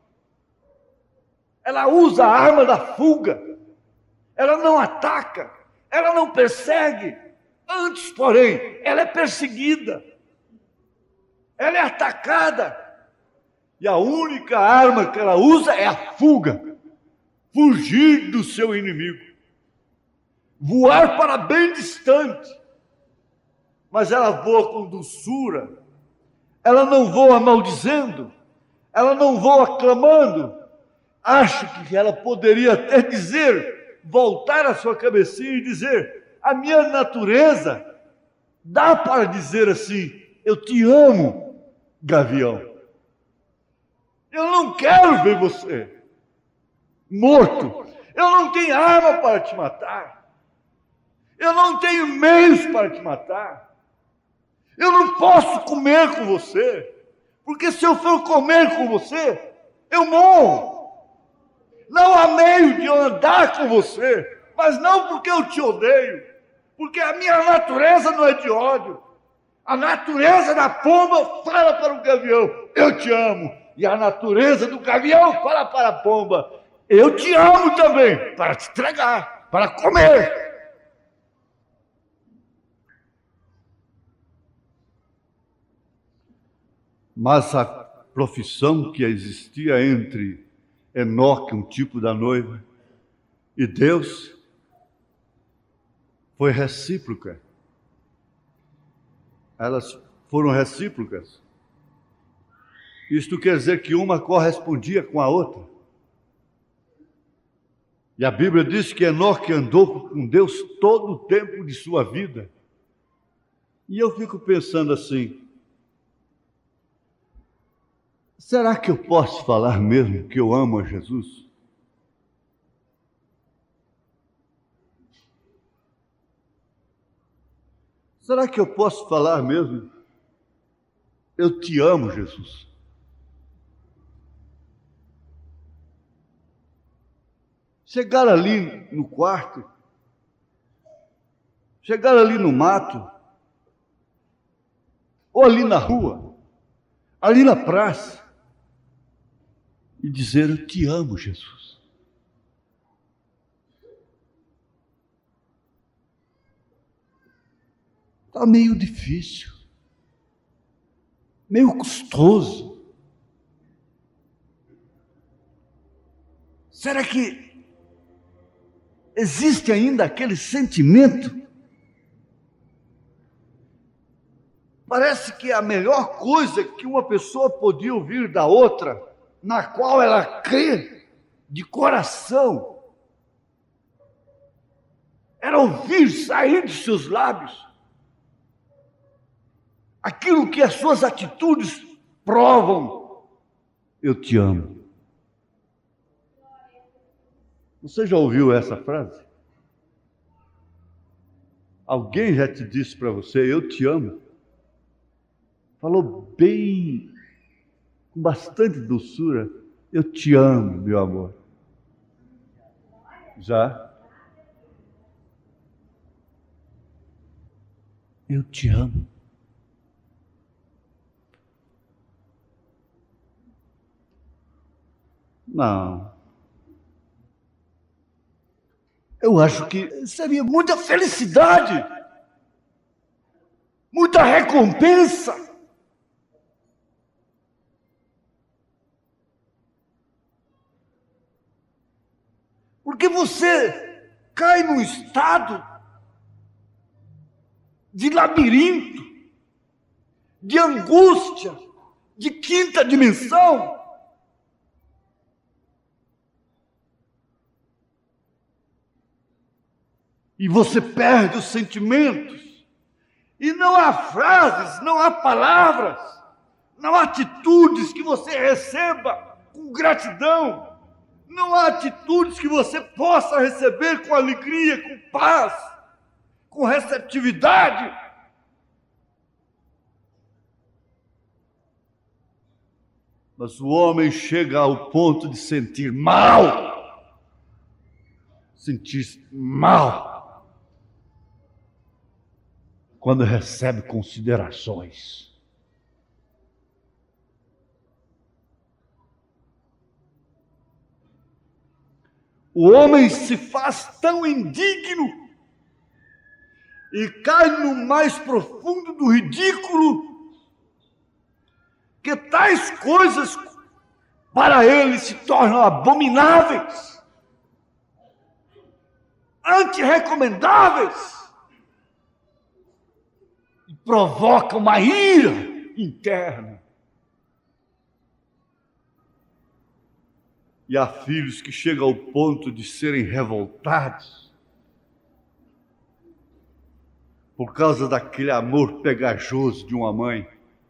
Ela usa a arma da fuga. Ela não ataca, ela não persegue. Antes, porém, ela é perseguida. Ela é atacada. E a única arma que ela usa é a fuga. Fugir do seu inimigo. Voar para bem distante. Mas ela voa com doçura. Ela não voa maldizendo, ela não voa clamando. Acho que ela poderia até dizer, voltar a sua cabecinha e dizer, a minha natureza dá para dizer assim, eu te amo, gavião. Eu não quero ver você morto. Eu não tenho arma para te matar. Eu não tenho meios para te matar. Eu não posso comer com você, porque se eu for comer com você, eu morro. Não há meio de eu andar com você, mas não porque eu te odeio, porque a minha natureza não é de ódio. A natureza da pomba fala para o gavião, eu te amo. E a natureza do gavião fala para a pomba, eu te amo também, para te entregar, para comer. Mas a profissão que existia entre Enoque, um tipo da noiva, e Deus, foi recíproca. Elas foram recíprocas. Isto quer dizer que uma correspondia com a outra. E a Bíblia diz que Enoque andou com Deus todo o tempo de sua vida. E eu fico pensando assim, será que eu posso falar mesmo que eu amo a Jesus? Será que eu posso falar mesmo? Eu te amo, Jesus. Chegar ali no quarto, chegar ali no mato, ou ali na rua, ali na praça, e dizer, eu te amo, Jesus. Está meio difícil, meio custoso. Será que existe ainda aquele sentimento? Parece que a melhor coisa que uma pessoa podia ouvir da outra, na qual ela crê de coração, era ouvir sair de seus lábios aquilo que as suas atitudes provam. Eu te amo. Você já ouviu essa frase? Alguém já te disse para você, eu te amo? Falou bem, com bastante doçura, eu te amo, meu amor. Já? Eu te amo. Não. Eu acho que seria muita felicidade, muita recompensa. Porque você cai num estado de labirinto, de angústia, de quinta dimensão. E você perde os sentimentos. E não há frases, não há palavras, não há atitudes que você receba com gratidão. Não há atitudes que você possa receber com alegria, com paz, com receptividade. Mas o homem chega ao ponto de sentir mal. Sentir mal. Quando recebe considerações. O homem se faz tão indigno e cai no mais profundo do ridículo que tais coisas para ele se tornam abomináveis, antirrecomendáveis e provocam uma ira interna. E há filhos que chegam ao ponto de serem revoltados por causa daquele amor pegajoso de uma mãe.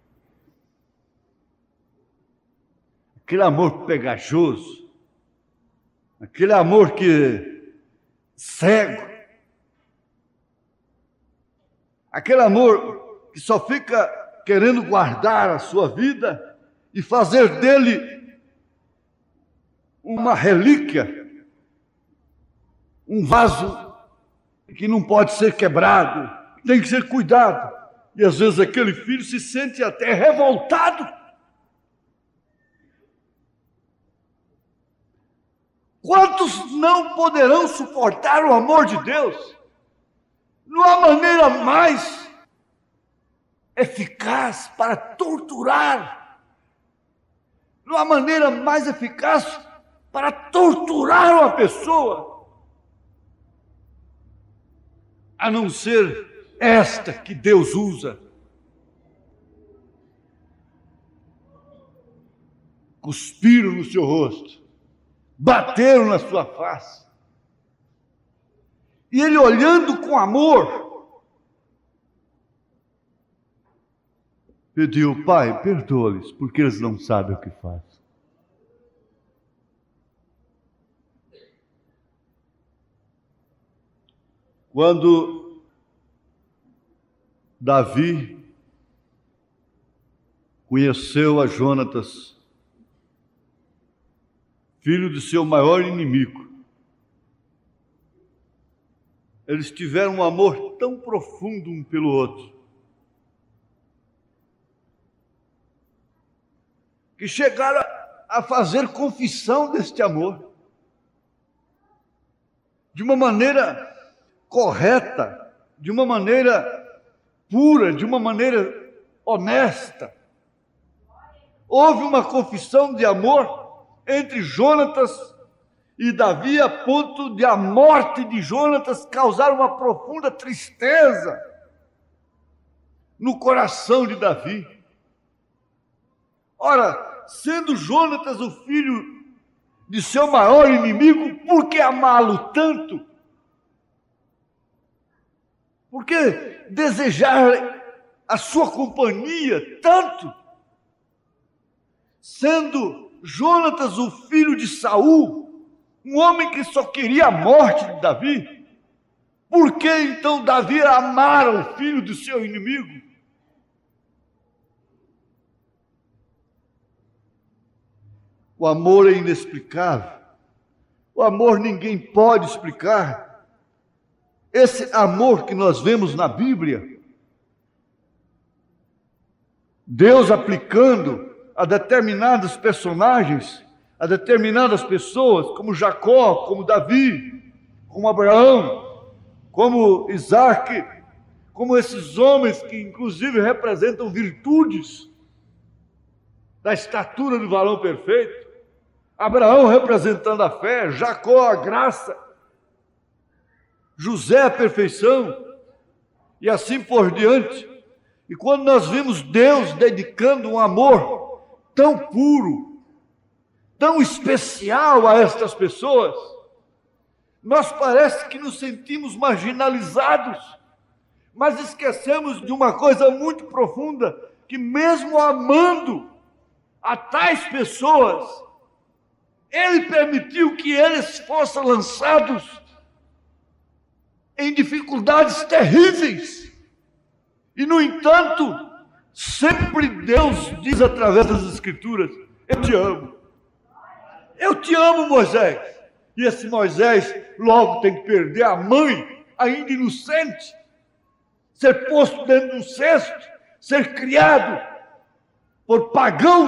Aquele amor pegajoso, aquele amor que cego, aquele amor que só fica querendo guardar a sua vida e fazer dele uma relíquia, um vaso que não pode ser quebrado, tem que ser cuidado. E às vezes aquele filho se sente até revoltado. Quantos não poderão suportar o amor de Deus? Não há maneira mais eficaz para torturar. Não há maneira mais eficaz para torturar uma pessoa, a não ser esta que Deus usa. Cuspiram no seu rosto, bateram na sua face, e ele olhando com amor, pediu: Pai, perdoa-lhes, porque eles não sabem o que fazem. Quando Davi conheceu a Jonatas, filho de seu maior inimigo, eles tiveram um amor tão profundo um pelo outro, que chegaram a fazer confissão deste amor, de uma maneira correta, de uma maneira pura, de uma maneira honesta. Houve uma confissão de amor entre Jonatas e Davi, a ponto de a morte de Jonatas causar uma profunda tristeza no coração de Davi. Ora, sendo Jonatas o filho de seu maior inimigo, por que amá-lo tanto? Por que desejar a sua companhia tanto? Sendo Jonatas o filho de Saul, um homem que só queria a morte de Davi, por que então Davi amara o filho do seu inimigo? O amor é inexplicável. O amor ninguém pode explicar. Esse amor que nós vemos na Bíblia, Deus aplicando a determinados personagens a determinadas pessoas, como Jacó, como Davi, como Abraão, como Isaac, como esses homens que inclusive representam virtudes da estatura do varão perfeito. Abraão representando a fé, Jacó a graça, José a perfeição, e assim por diante. E quando nós vimos Deus dedicando um amor tão puro, tão especial a estas pessoas, nós parece que nos sentimos marginalizados, mas esquecemos de uma coisa muito profunda, que mesmo amando a tais pessoas, Ele permitiu que eles fossem lançados em dificuldades terríveis. E, no entanto, sempre Deus diz através das Escrituras: eu te amo. Eu te amo, Moisés. E esse Moisés logo tem que perder a mãe, ainda inocente, ser posto dentro de um cesto, ser criado por pagãos.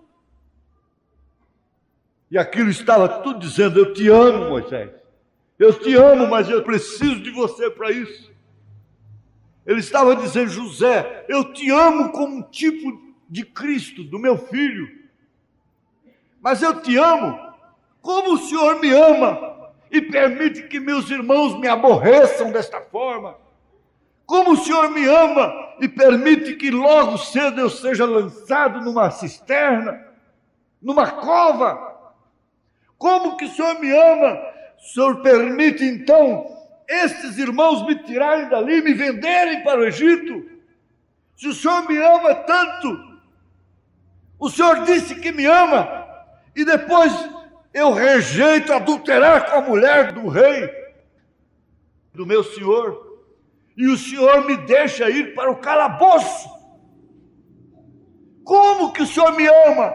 E aquilo estava tudo dizendo: eu te amo, Moisés. Eu te amo, mas eu preciso de você para isso. Ele estava dizendo: José, eu te amo como um tipo de Cristo, do meu filho. Mas eu te amo como o Senhor me ama e permite que meus irmãos me aborreçam desta forma. Como o Senhor me ama e permite que logo cedo eu seja lançado numa cisterna, numa cova. Como que o Senhor me ama? O Senhor permite então estes irmãos me tirarem dali, me venderem para o Egito? Se o Senhor me ama tanto, o Senhor disse que me ama, e depois eu rejeito adulterar com a mulher do rei, do meu Senhor, e o Senhor me deixa ir para o calabouço. Como que o Senhor me ama?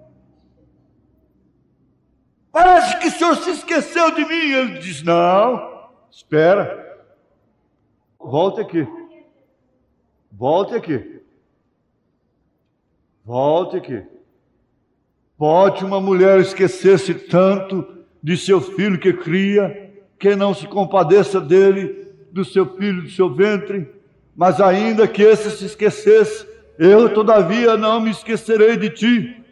Parece que o Senhor se esqueceu de mim. Ele diz: não, espera, volte aqui, volte aqui, volte aqui. Pode uma mulher esquecer-se tanto de seu filho que cria, que não se compadeça dele, do seu filho, do seu ventre? Mas ainda que esse se esquecesse, eu todavia não me esquecerei de ti.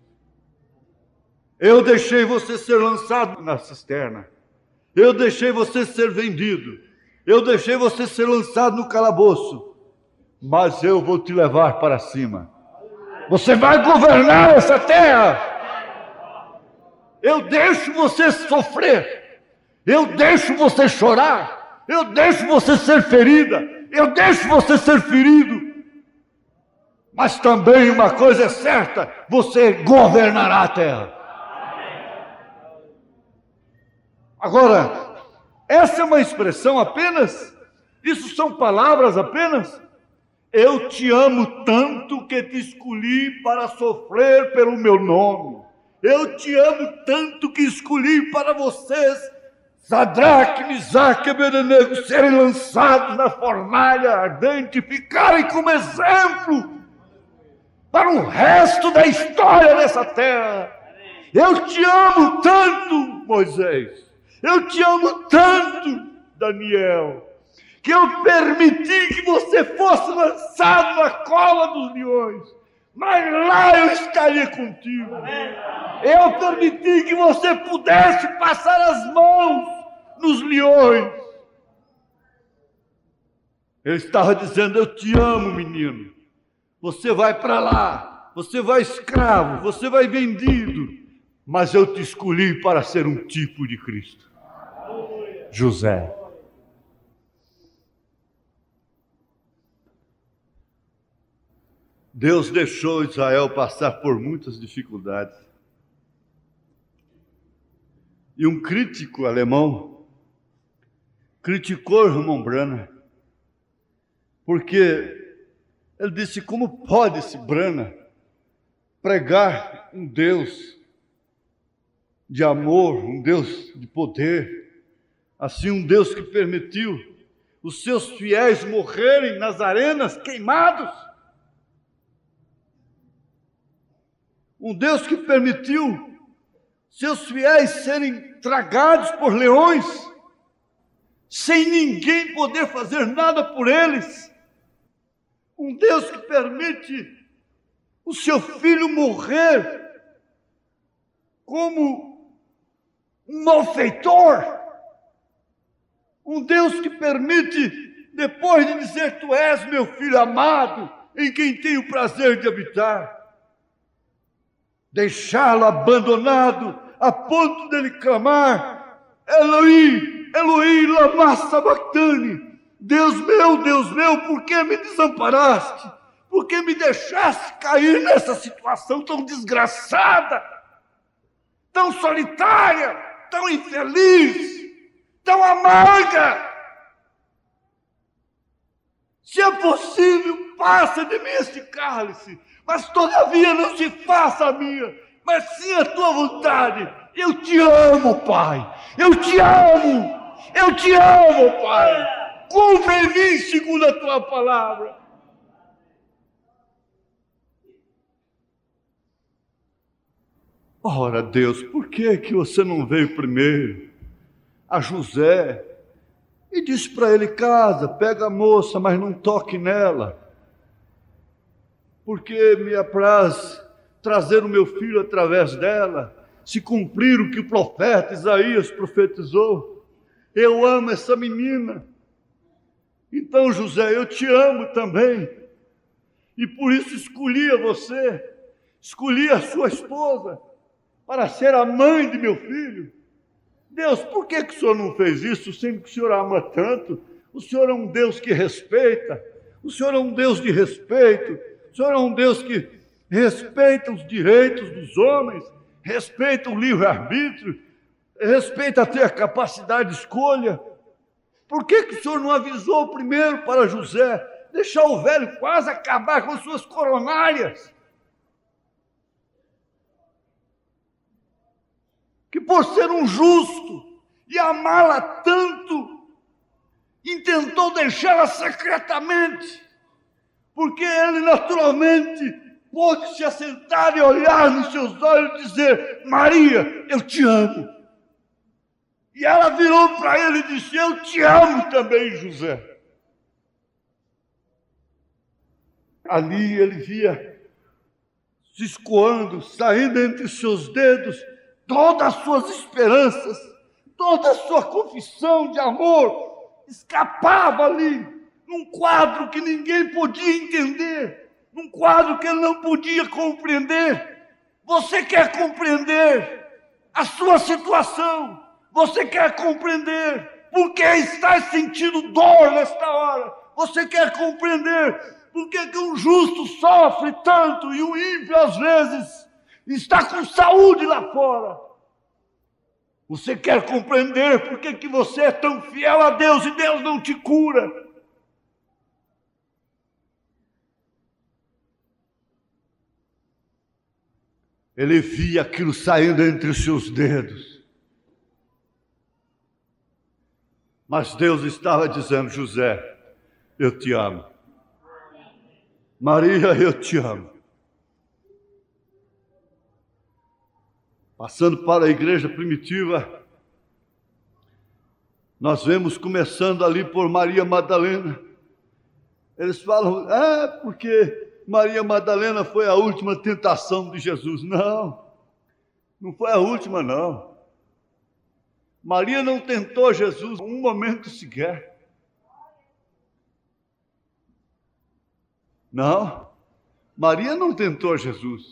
Eu deixei você ser lançado na cisterna, eu deixei você ser vendido, eu deixei você ser lançado no calabouço, mas eu vou te levar para cima. Você vai governar essa terra. Eu deixo você sofrer, eu deixo você chorar, eu deixo você ser ferida, eu deixo você ser ferido, mas também uma coisa é certa: você governará a terra. Agora, essa é uma expressão apenas? Isso são palavras apenas? Eu te amo tanto que te escolhi para sofrer pelo meu nome. Eu te amo tanto que escolhi para vocês, Sadraque, Misaque e Abednego, serem lançados na fornalha ardente, ficarem como exemplo para o resto da história dessa terra. Eu te amo tanto, Moisés. Eu te amo tanto, Daniel, que eu permiti que você fosse lançado na cova dos leões, mas lá eu estaria contigo. Eu permiti que você pudesse passar as mãos nos leões. Ele estava dizendo: eu te amo, menino. Você vai para lá, você vai escravo, você vai vendido, mas eu te escolhi para ser um tipo de Cristo. José. Deus deixou Israel passar por muitas dificuldades. E um crítico alemão criticou o irmão Branham, porque ele disse: como pode esse Branham pregar um Deus de amor, um Deus de poder, assim um Deus que permitiu os seus fiéis morrerem nas arenas queimados, um Deus que permitiu seus fiéis serem tragados por leões, sem ninguém poder fazer nada por eles. Um Deus que permite o seu filho morrer como um malfeitor. Um Deus que permite, depois de dizer: tu és meu filho amado, em quem tenho o prazer de habitar, deixá-lo abandonado a ponto dele clamar: Elohim, Elohim, lama sabachthani. Deus meu, Deus meu, por que me desamparaste? Por que me deixaste cair nessa situação tão desgraçada, tão solitária, tão infeliz, tão amarga? Se é possível, passa de mim este cálice, mas todavia não se faça a minha, mas sim a tua vontade. Eu te amo, Pai, eu te amo, eu te amo, Pai. Cumpre em mim segundo a tua palavra. Ora, Deus, por que que você não veio primeiro a José e disse para ele: casa, pega a moça, mas não toque nela, porque me apraz trazer o meu filho através dela, se cumprir o que o profeta Isaías profetizou. Eu amo essa menina. Então, José, eu te amo também, e por isso escolhi a você, escolhi a sua esposa para ser a mãe de meu filho. Deus, por que que o Senhor não fez isso, sendo que o Senhor ama tanto? O Senhor é um Deus que respeita, o Senhor é um Deus de respeito, o Senhor é um Deus que respeita os direitos dos homens, respeita o livre-arbítrio, respeita até a capacidade de escolha. Por que que o Senhor não avisou primeiro para José, deixar o velho quase acabar com as suas coronárias? Que por ser um justo e amá-la tanto, intentou deixá-la secretamente, porque ele naturalmente pôde se assentar e olhar nos seus olhos e dizer: Maria, eu te amo. E ela virou para ele e disse: eu te amo também, José. Ali ele via se escoando, saindo entre os seus dedos, todas as suas esperanças, toda a sua confissão de amor, escapava ali, num quadro que ninguém podia entender, num quadro que ele não podia compreender. Você quer compreender a sua situação? Você quer compreender por que está sentindo dor nesta hora? Você quer compreender por que que um justo sofre tanto e o ímpio às vezes está com saúde lá fora? Você quer compreender por que que você é tão fiel a Deus e Deus não te cura? Ele via aquilo saindo entre os seus dedos. Mas Deus estava dizendo: José, eu te amo. Maria, eu te amo. Passando para a igreja primitiva, nós vemos começando ali por Maria Madalena. Eles falam: é porque Maria Madalena foi a última tentação de Jesus. Não, não foi a última, não. Maria não tentou Jesus um momento sequer. Não, Maria não tentou Jesus.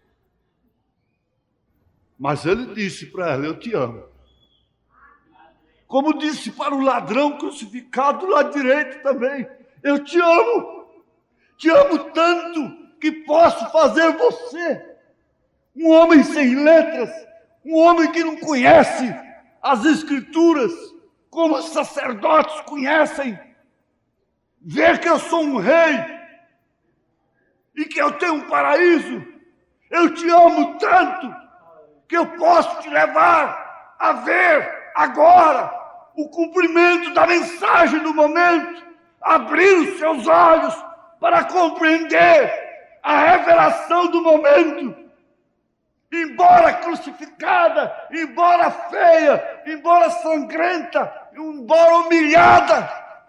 Mas ele disse para ela: eu te amo. Como disse para o ladrão crucificado lá direito também: eu te amo. Te amo tanto que posso fazer você, um homem sem letras, um homem que não conhece as Escrituras como os sacerdotes conhecem, ver que eu sou um rei e que eu tenho um paraíso. Eu te amo tanto que eu posso te levar a ver agora o cumprimento da mensagem do momento, abrir os seus olhos para compreender a revelação do momento. embora crucificada, embora feia, embora sangrenta, embora humilhada.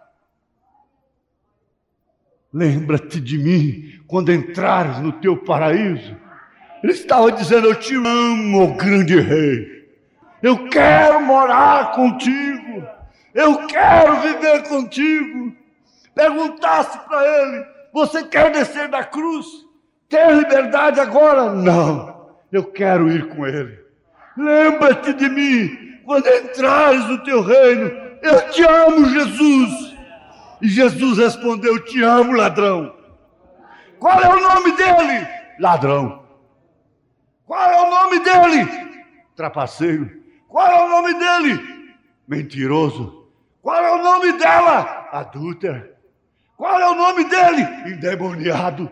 Lembra-te de mim quando entrares no teu paraíso. Ele estava dizendo: eu te amo, grande rei. Eu quero morar contigo. Eu quero viver contigo. Perguntasse para ele: você quer descer da cruz? Ter liberdade agora? Não, eu quero ir com ele. Lembra-te de mim quando entrares no teu reino. Eu te amo, Jesus. E Jesus respondeu: te amo, ladrão. Qual é o nome dele? Ladrão. Qual é o nome dele? Trapaceiro. Qual é o nome dele? Mentiroso. Qual é o nome dela? Adúltera. Qual é o nome dele? Endemoniado.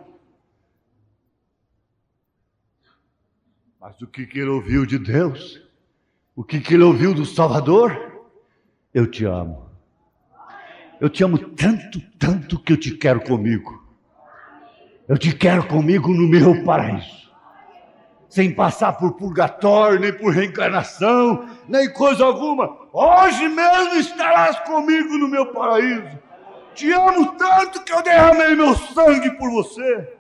Mas o que, que ele ouviu de Deus? O que, que ele ouviu do Salvador? Eu te amo. Eu te amo tanto, tanto que eu te quero comigo. Eu te quero comigo no meu paraíso. Sem passar por purgatório, nem por reencarnação, nem coisa alguma. Hoje mesmo estarás comigo no meu paraíso. Te amo tanto que eu derramei meu sangue por você.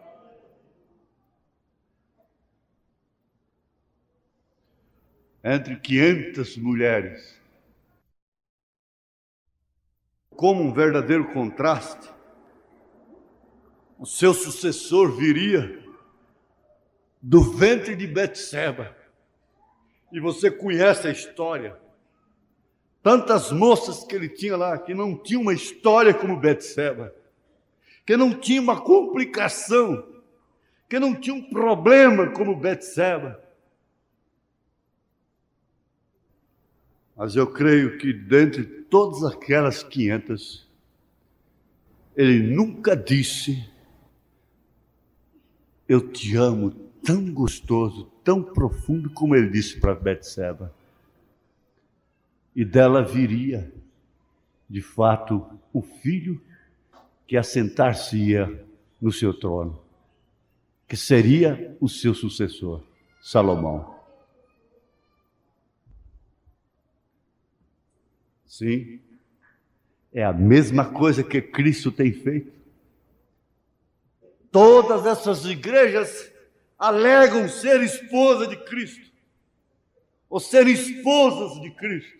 Entre quinhentas mulheres, como um verdadeiro contraste, o seu sucessor viria do ventre de Betseba. E você conhece a história. Tantas moças que ele tinha lá, que não tinham uma história como Betseba, que não tinha uma complicação, que não tinha um problema como Betseba. Mas eu creio que dentre todas aquelas quinhentas, ele nunca disse: eu te amo tão gostoso, tão profundo como ele disse para Betseba. E dela viria, de fato, o filho que assentar-se-ia no seu trono, que seria o seu sucessor, Salomão. Sim, é a mesma coisa que Cristo tem feito. Todas essas igrejas alegam ser esposa de Cristo, ou ser esposas de Cristo.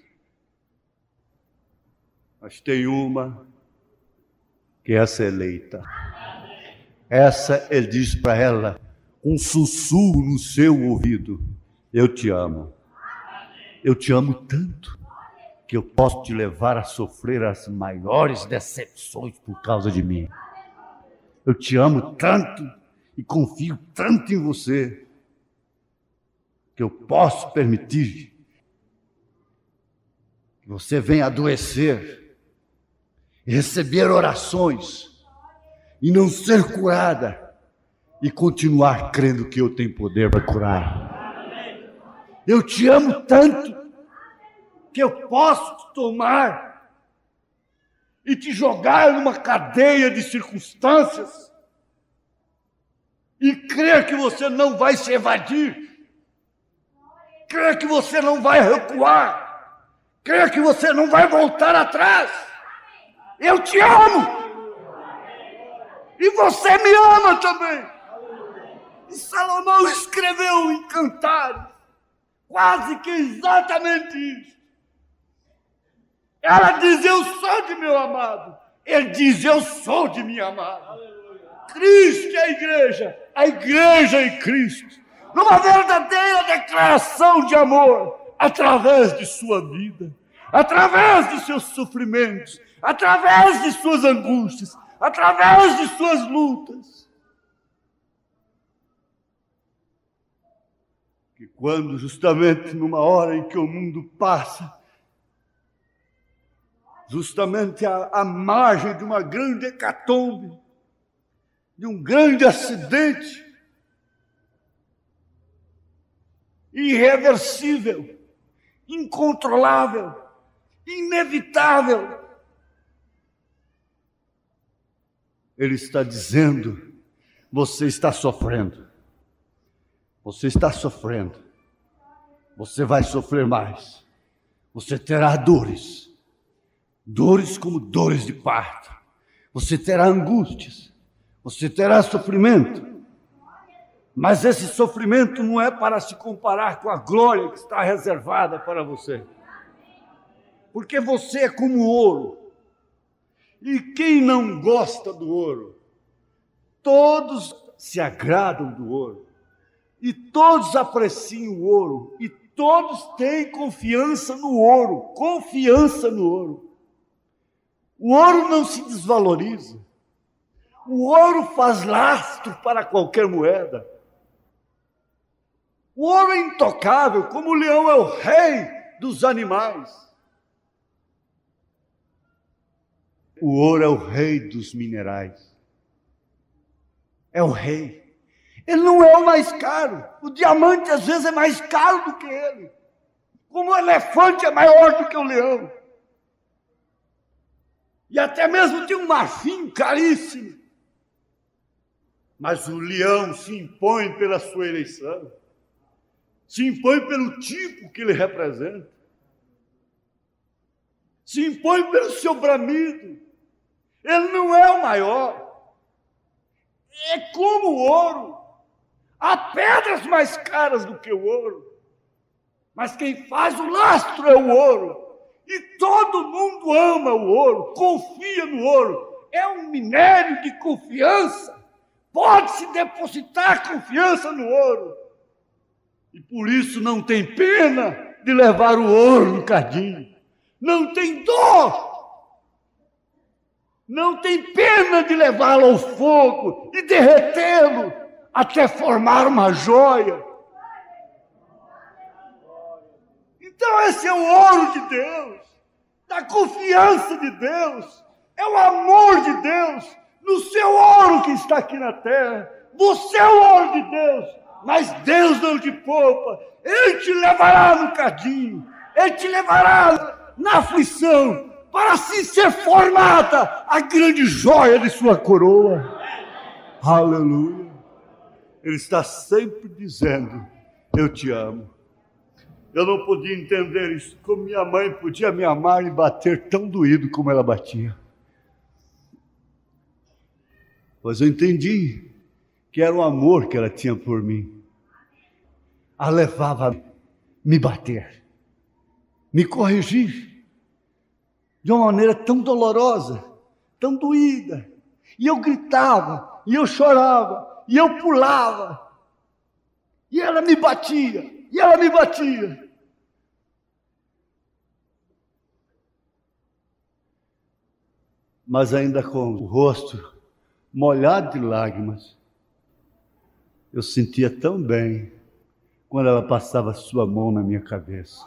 Mas tem uma que é essa eleita. Essa ele diz para ela, um sussurro no seu ouvido: eu te amo. Eu te amo tanto que eu posso te levar a sofrer as maiores decepções por causa de mim. Eu te amo tanto e confio tanto em você que eu posso permitir que você venha adoecer e receber orações e não ser curada e continuar crendo que eu tenho poder para curar. Eu te amo tanto que eu posso te tomar e te jogar numa cadeia de circunstâncias e crer que você não vai se evadir, crer que você não vai recuar, crer que você não vai voltar atrás. Eu te amo e você me ama também. E Salomão escreveu em Cantares quase que exatamente isso. Ela diz: eu sou de meu amado. Ele diz: eu sou de minha amada. Cristo é a igreja, a igreja em Cristo, numa verdadeira declaração de amor, através de sua vida, através de seus sofrimentos, através de suas angústias, através de suas lutas. Que quando justamente numa hora em que o mundo passa, justamente à, à margem de uma grande hecatombe, de um grande acidente irreversível, incontrolável, inevitável, ele está dizendo: você está sofrendo. Você está sofrendo. Você vai sofrer mais. Você terá dores. Dores como dores de parto. Você terá angústias. Você terá sofrimento. Mas esse sofrimento não é para se comparar com a glória que está reservada para você. Porque você é como ouro. E quem não gosta do ouro? Todos se agradam do ouro. E todos apreciam o ouro. E todos têm confiança no ouro. Confiança no ouro. O ouro não se desvaloriza. O ouro faz lastro para qualquer moeda. O ouro é intocável, como o leão é o rei dos animais. O ouro é o rei dos minerais. É o rei. Ele não é o mais caro. O diamante às vezes é mais caro do que ele. Como o elefante é maior do que o leão. E até mesmo tem um marfim caríssimo. Mas o leão se impõe pela sua eleição. Se impõe pelo tipo que ele representa. Se impõe pelo seu bramido. Ele não é o maior. É como o ouro. Há pedras mais caras do que o ouro. Mas quem faz o lastro é o ouro. E todo mundo ama o ouro, confia no ouro. É um minério de confiança. Pode-se depositar confiança no ouro. E por isso não tem pena de levar o ouro no cadinho. Não tem dor. Não tem pena de levá-lo ao fogo e derretê-lo até formar uma joia. Então esse é o ouro de Deus, da confiança de Deus, é o amor de Deus no seu ouro que está aqui na terra. Você é o ouro de Deus. Mas Deus não te poupa, Ele te levará no cadinho, Ele te levará na aflição, para assim ser formada a grande joia de sua coroa. Aleluia! Ele está sempre dizendo, eu te amo. Eu não podia entender isso, como minha mãe podia me amar e bater tão doído como ela batia. Pois eu entendi que era o amor que ela tinha por mim. A levava a me bater, me corrigir, de uma maneira tão dolorosa, tão doída. E eu gritava, e eu chorava, e eu pulava. E ela me batia, e ela me batia. Mas ainda com o rosto molhado de lágrimas, eu sentia tão bem quando ela passava a sua mão na minha cabeça.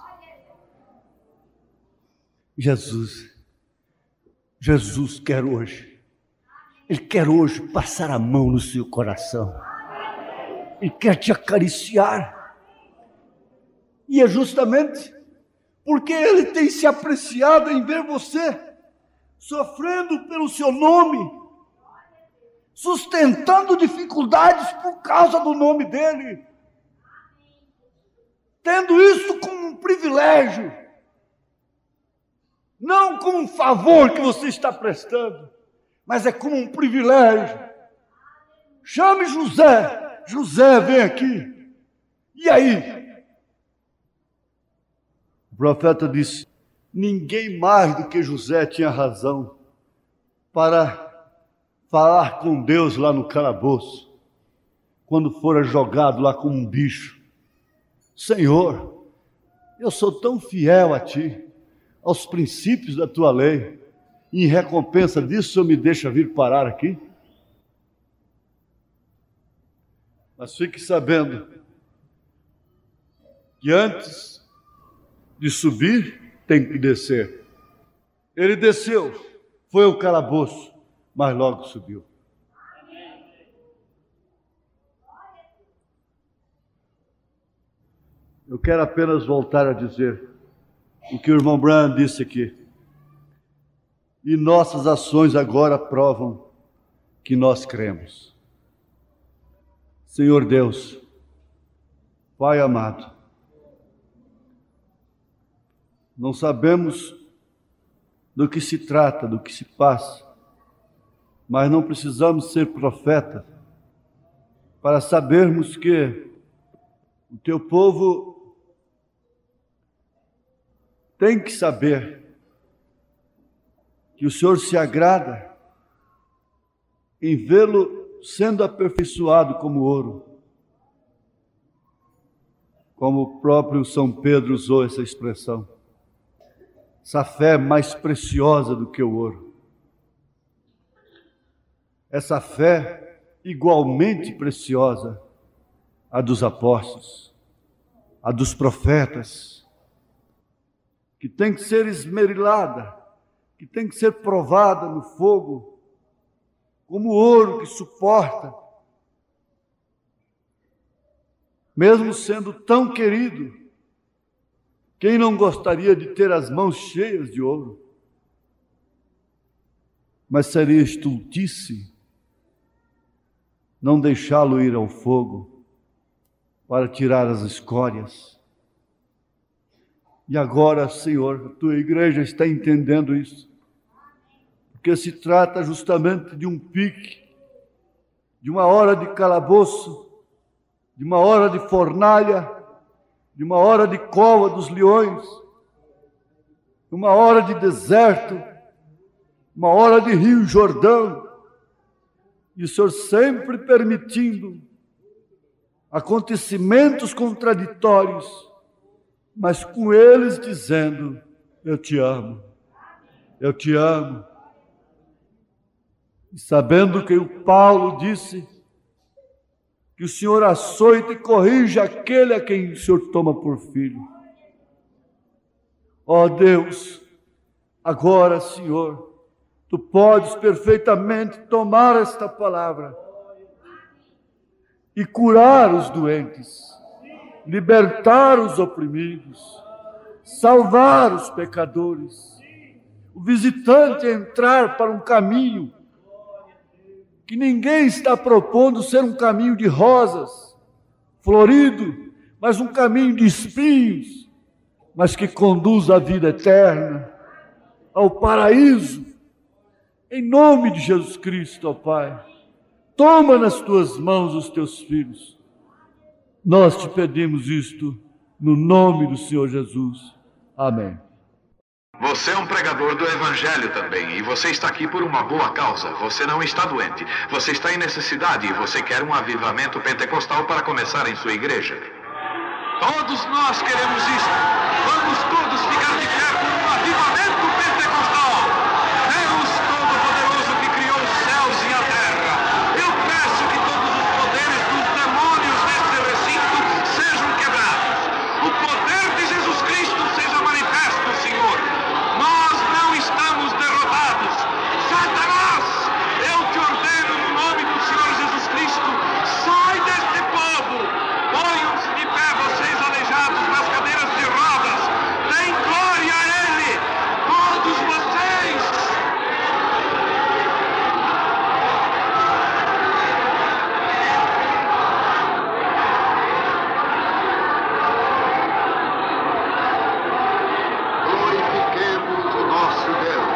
Jesus, Jesus quer hoje, Ele quer hoje passar a mão no seu coração. Ele quer te acariciar. E é justamente porque Ele tem se apreciado em ver você sofrendo pelo seu nome, sustentando dificuldades por causa do nome dEle. Tendo isso como um privilégio, não como um favor que você está prestando, mas é como um privilégio. Chame José, José vem aqui. E aí? O profeta disse, ninguém mais do que José tinha razão para falar com Deus lá no calabouço, quando fora jogado lá como um bicho. Senhor, eu sou tão fiel a Ti, aos princípios da Tua lei, e em recompensa disso o Senhor me deixa vir parar aqui? Mas fique sabendo que antes de subir, tem que descer. Ele desceu, foi ao calabouço, mas logo subiu. Eu quero apenas voltar a dizer o que o irmão Branham disse aqui. E nossas ações agora provam que nós cremos. Senhor Deus, Pai amado, não sabemos do que se trata, do que se passa, mas não precisamos ser profetas para sabermos que o teu povo tem que saber que o Senhor se agrada em vê-lo sendo aperfeiçoado como ouro. Como o próprio São Pedro usou essa expressão. Essa fé mais preciosa do que o ouro. Essa fé igualmente preciosa, a dos apóstolos, a dos profetas, que tem que ser esmerilada, que tem que ser provada no fogo, como ouro que suporta, mesmo sendo tão querido. Quem não gostaria de ter as mãos cheias de ouro? Mas seria estultice não deixá-lo ir ao fogo para tirar as escórias. E agora, Senhor, a tua igreja está entendendo isso, porque se trata justamente de um pique, de uma hora de calabouço, de uma hora de fornalha, de uma hora de cova dos leões, de uma hora de deserto, uma hora de Rio Jordão, e o Senhor sempre permitindo acontecimentos contraditórios, mas com eles dizendo: eu te amo, eu te amo. E sabendo que o Paulo disse que o Senhor açoita e corrige aquele a quem o Senhor toma por filho. Ó Deus, agora, Senhor, Tu podes perfeitamente tomar esta palavra e curar os doentes, libertar os oprimidos, salvar os pecadores, o visitante entrar para um caminho que ninguém está propondo ser um caminho de rosas, florido, mas um caminho de espinhos, mas que conduz à vida eterna, ao paraíso. Em nome de Jesus Cristo, ó Pai, toma nas tuas mãos os teus filhos. Nós te pedimos isto no nome do Senhor Jesus. Amém. Você é um pregador do Evangelho também, e você está aqui por uma boa causa. Você não está doente, você está em necessidade e você quer um avivamento pentecostal para começar em sua igreja. Todos nós queremos isso. Vamos todos ficar de pé por um avivamento pentecostal. Deus Todo-Poderoso que criou os céus e a terra, eu peço que todos os poderes dos demônios nesse recinto sejam quebrados. O poder de Jesus Cristo seja manifesto, Senhor. Nós não estamos derrotados. Satanás, eu te ordeno no nome do Senhor Jesus Cristo, sai deste povo. Ponham-se de pé, vocês aleijados nas cadeiras de rodas. Deem glória a Ele, todos vocês. Glorifiquemos o nosso Deus.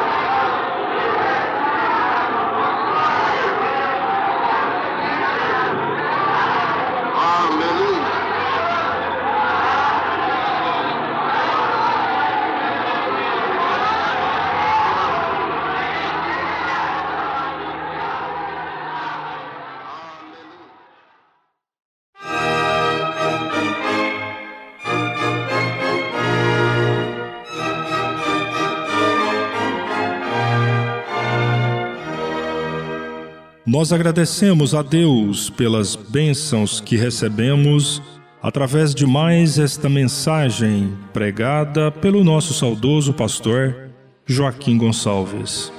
Aleluia. Nós agradecemos a Deus pelas bênçãos que recebemos através de mais esta mensagem pregada pelo nosso saudoso pastor Joaquim Gonçalves.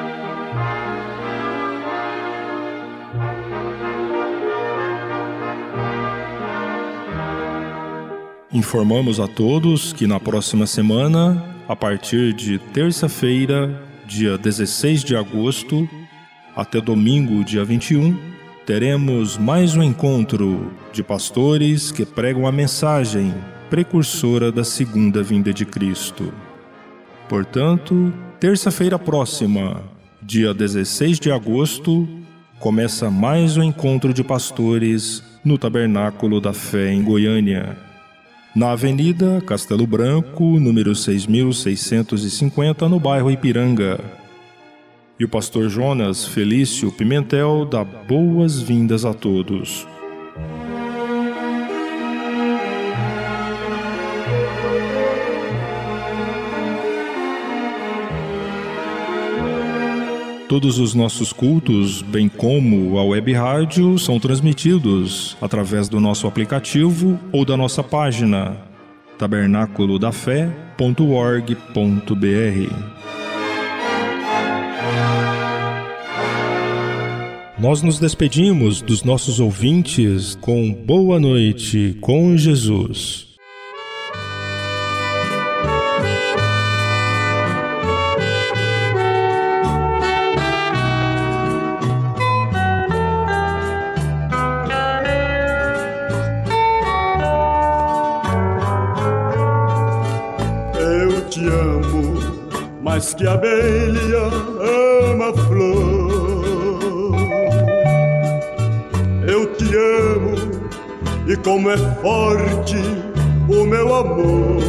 Informamos a todos que na próxima semana, a partir de terça-feira, dia dezesseis de agosto, até domingo, dia vinte e um, teremos mais um encontro de pastores que pregam a mensagem precursora da segunda vinda de Cristo. Portanto, terça-feira próxima, dia dezesseis de agosto, começa mais um encontro de pastores no Tabernáculo da Fé em Goiânia, na Avenida Castelo Branco, número seis mil seiscentos e cinquenta, no bairro Ipiranga. E o pastor Jonas Felício Pimentel dá boas-vindas a todos. Todos os nossos cultos, bem como a web rádio, são transmitidos através do nosso aplicativo ou da nossa página tabernáculo da fé ponto org ponto br. Nós nos despedimos dos nossos ouvintes com Boa Noite com Jesus. Te amo mais que a abelha ama a flor. Eu te amo e como é forte o meu amor.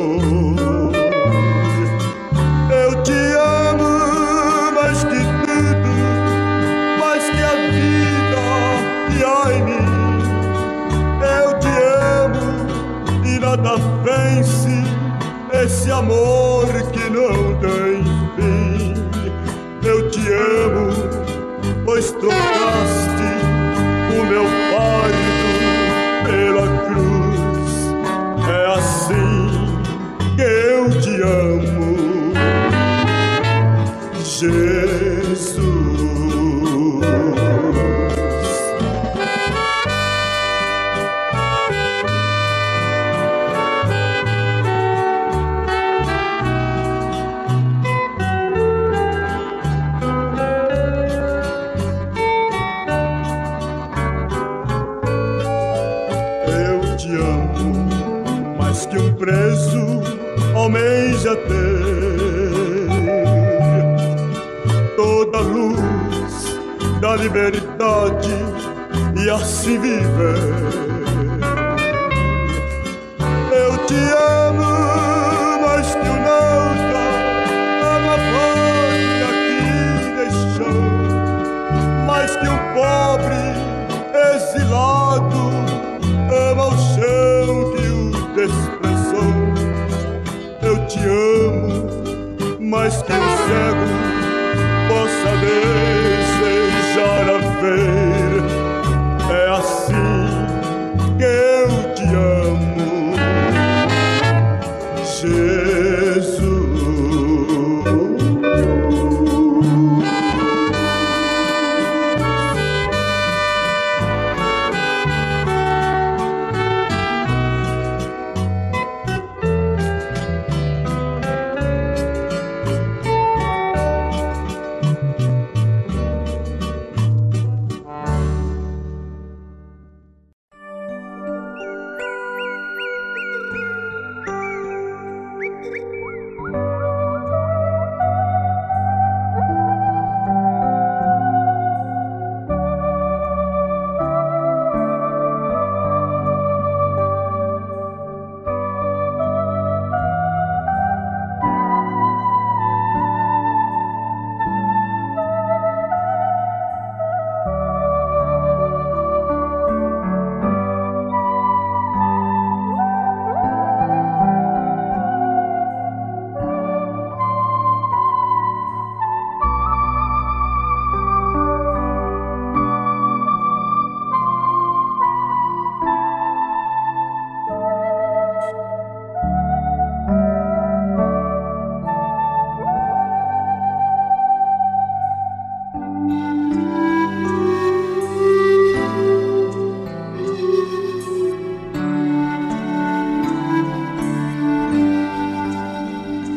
Eu te amo mais que tudo, mais que a vida que há em mim. Eu te amo e nada vence esse amor que não tem fim. Eu te amo, pois trocaste o meu fardo pela cruz. É assim que eu te amo, Jesus. Preso almeja ter toda a luz da liberdade e assim viver. Eu te amo mais que o nada, amo a pátria que deixou, mais que um pobre exilado ama o chão que o desprezou. Eu te amo mais que um cego possa desejar a ver. É assim que eu te amo, Jesus.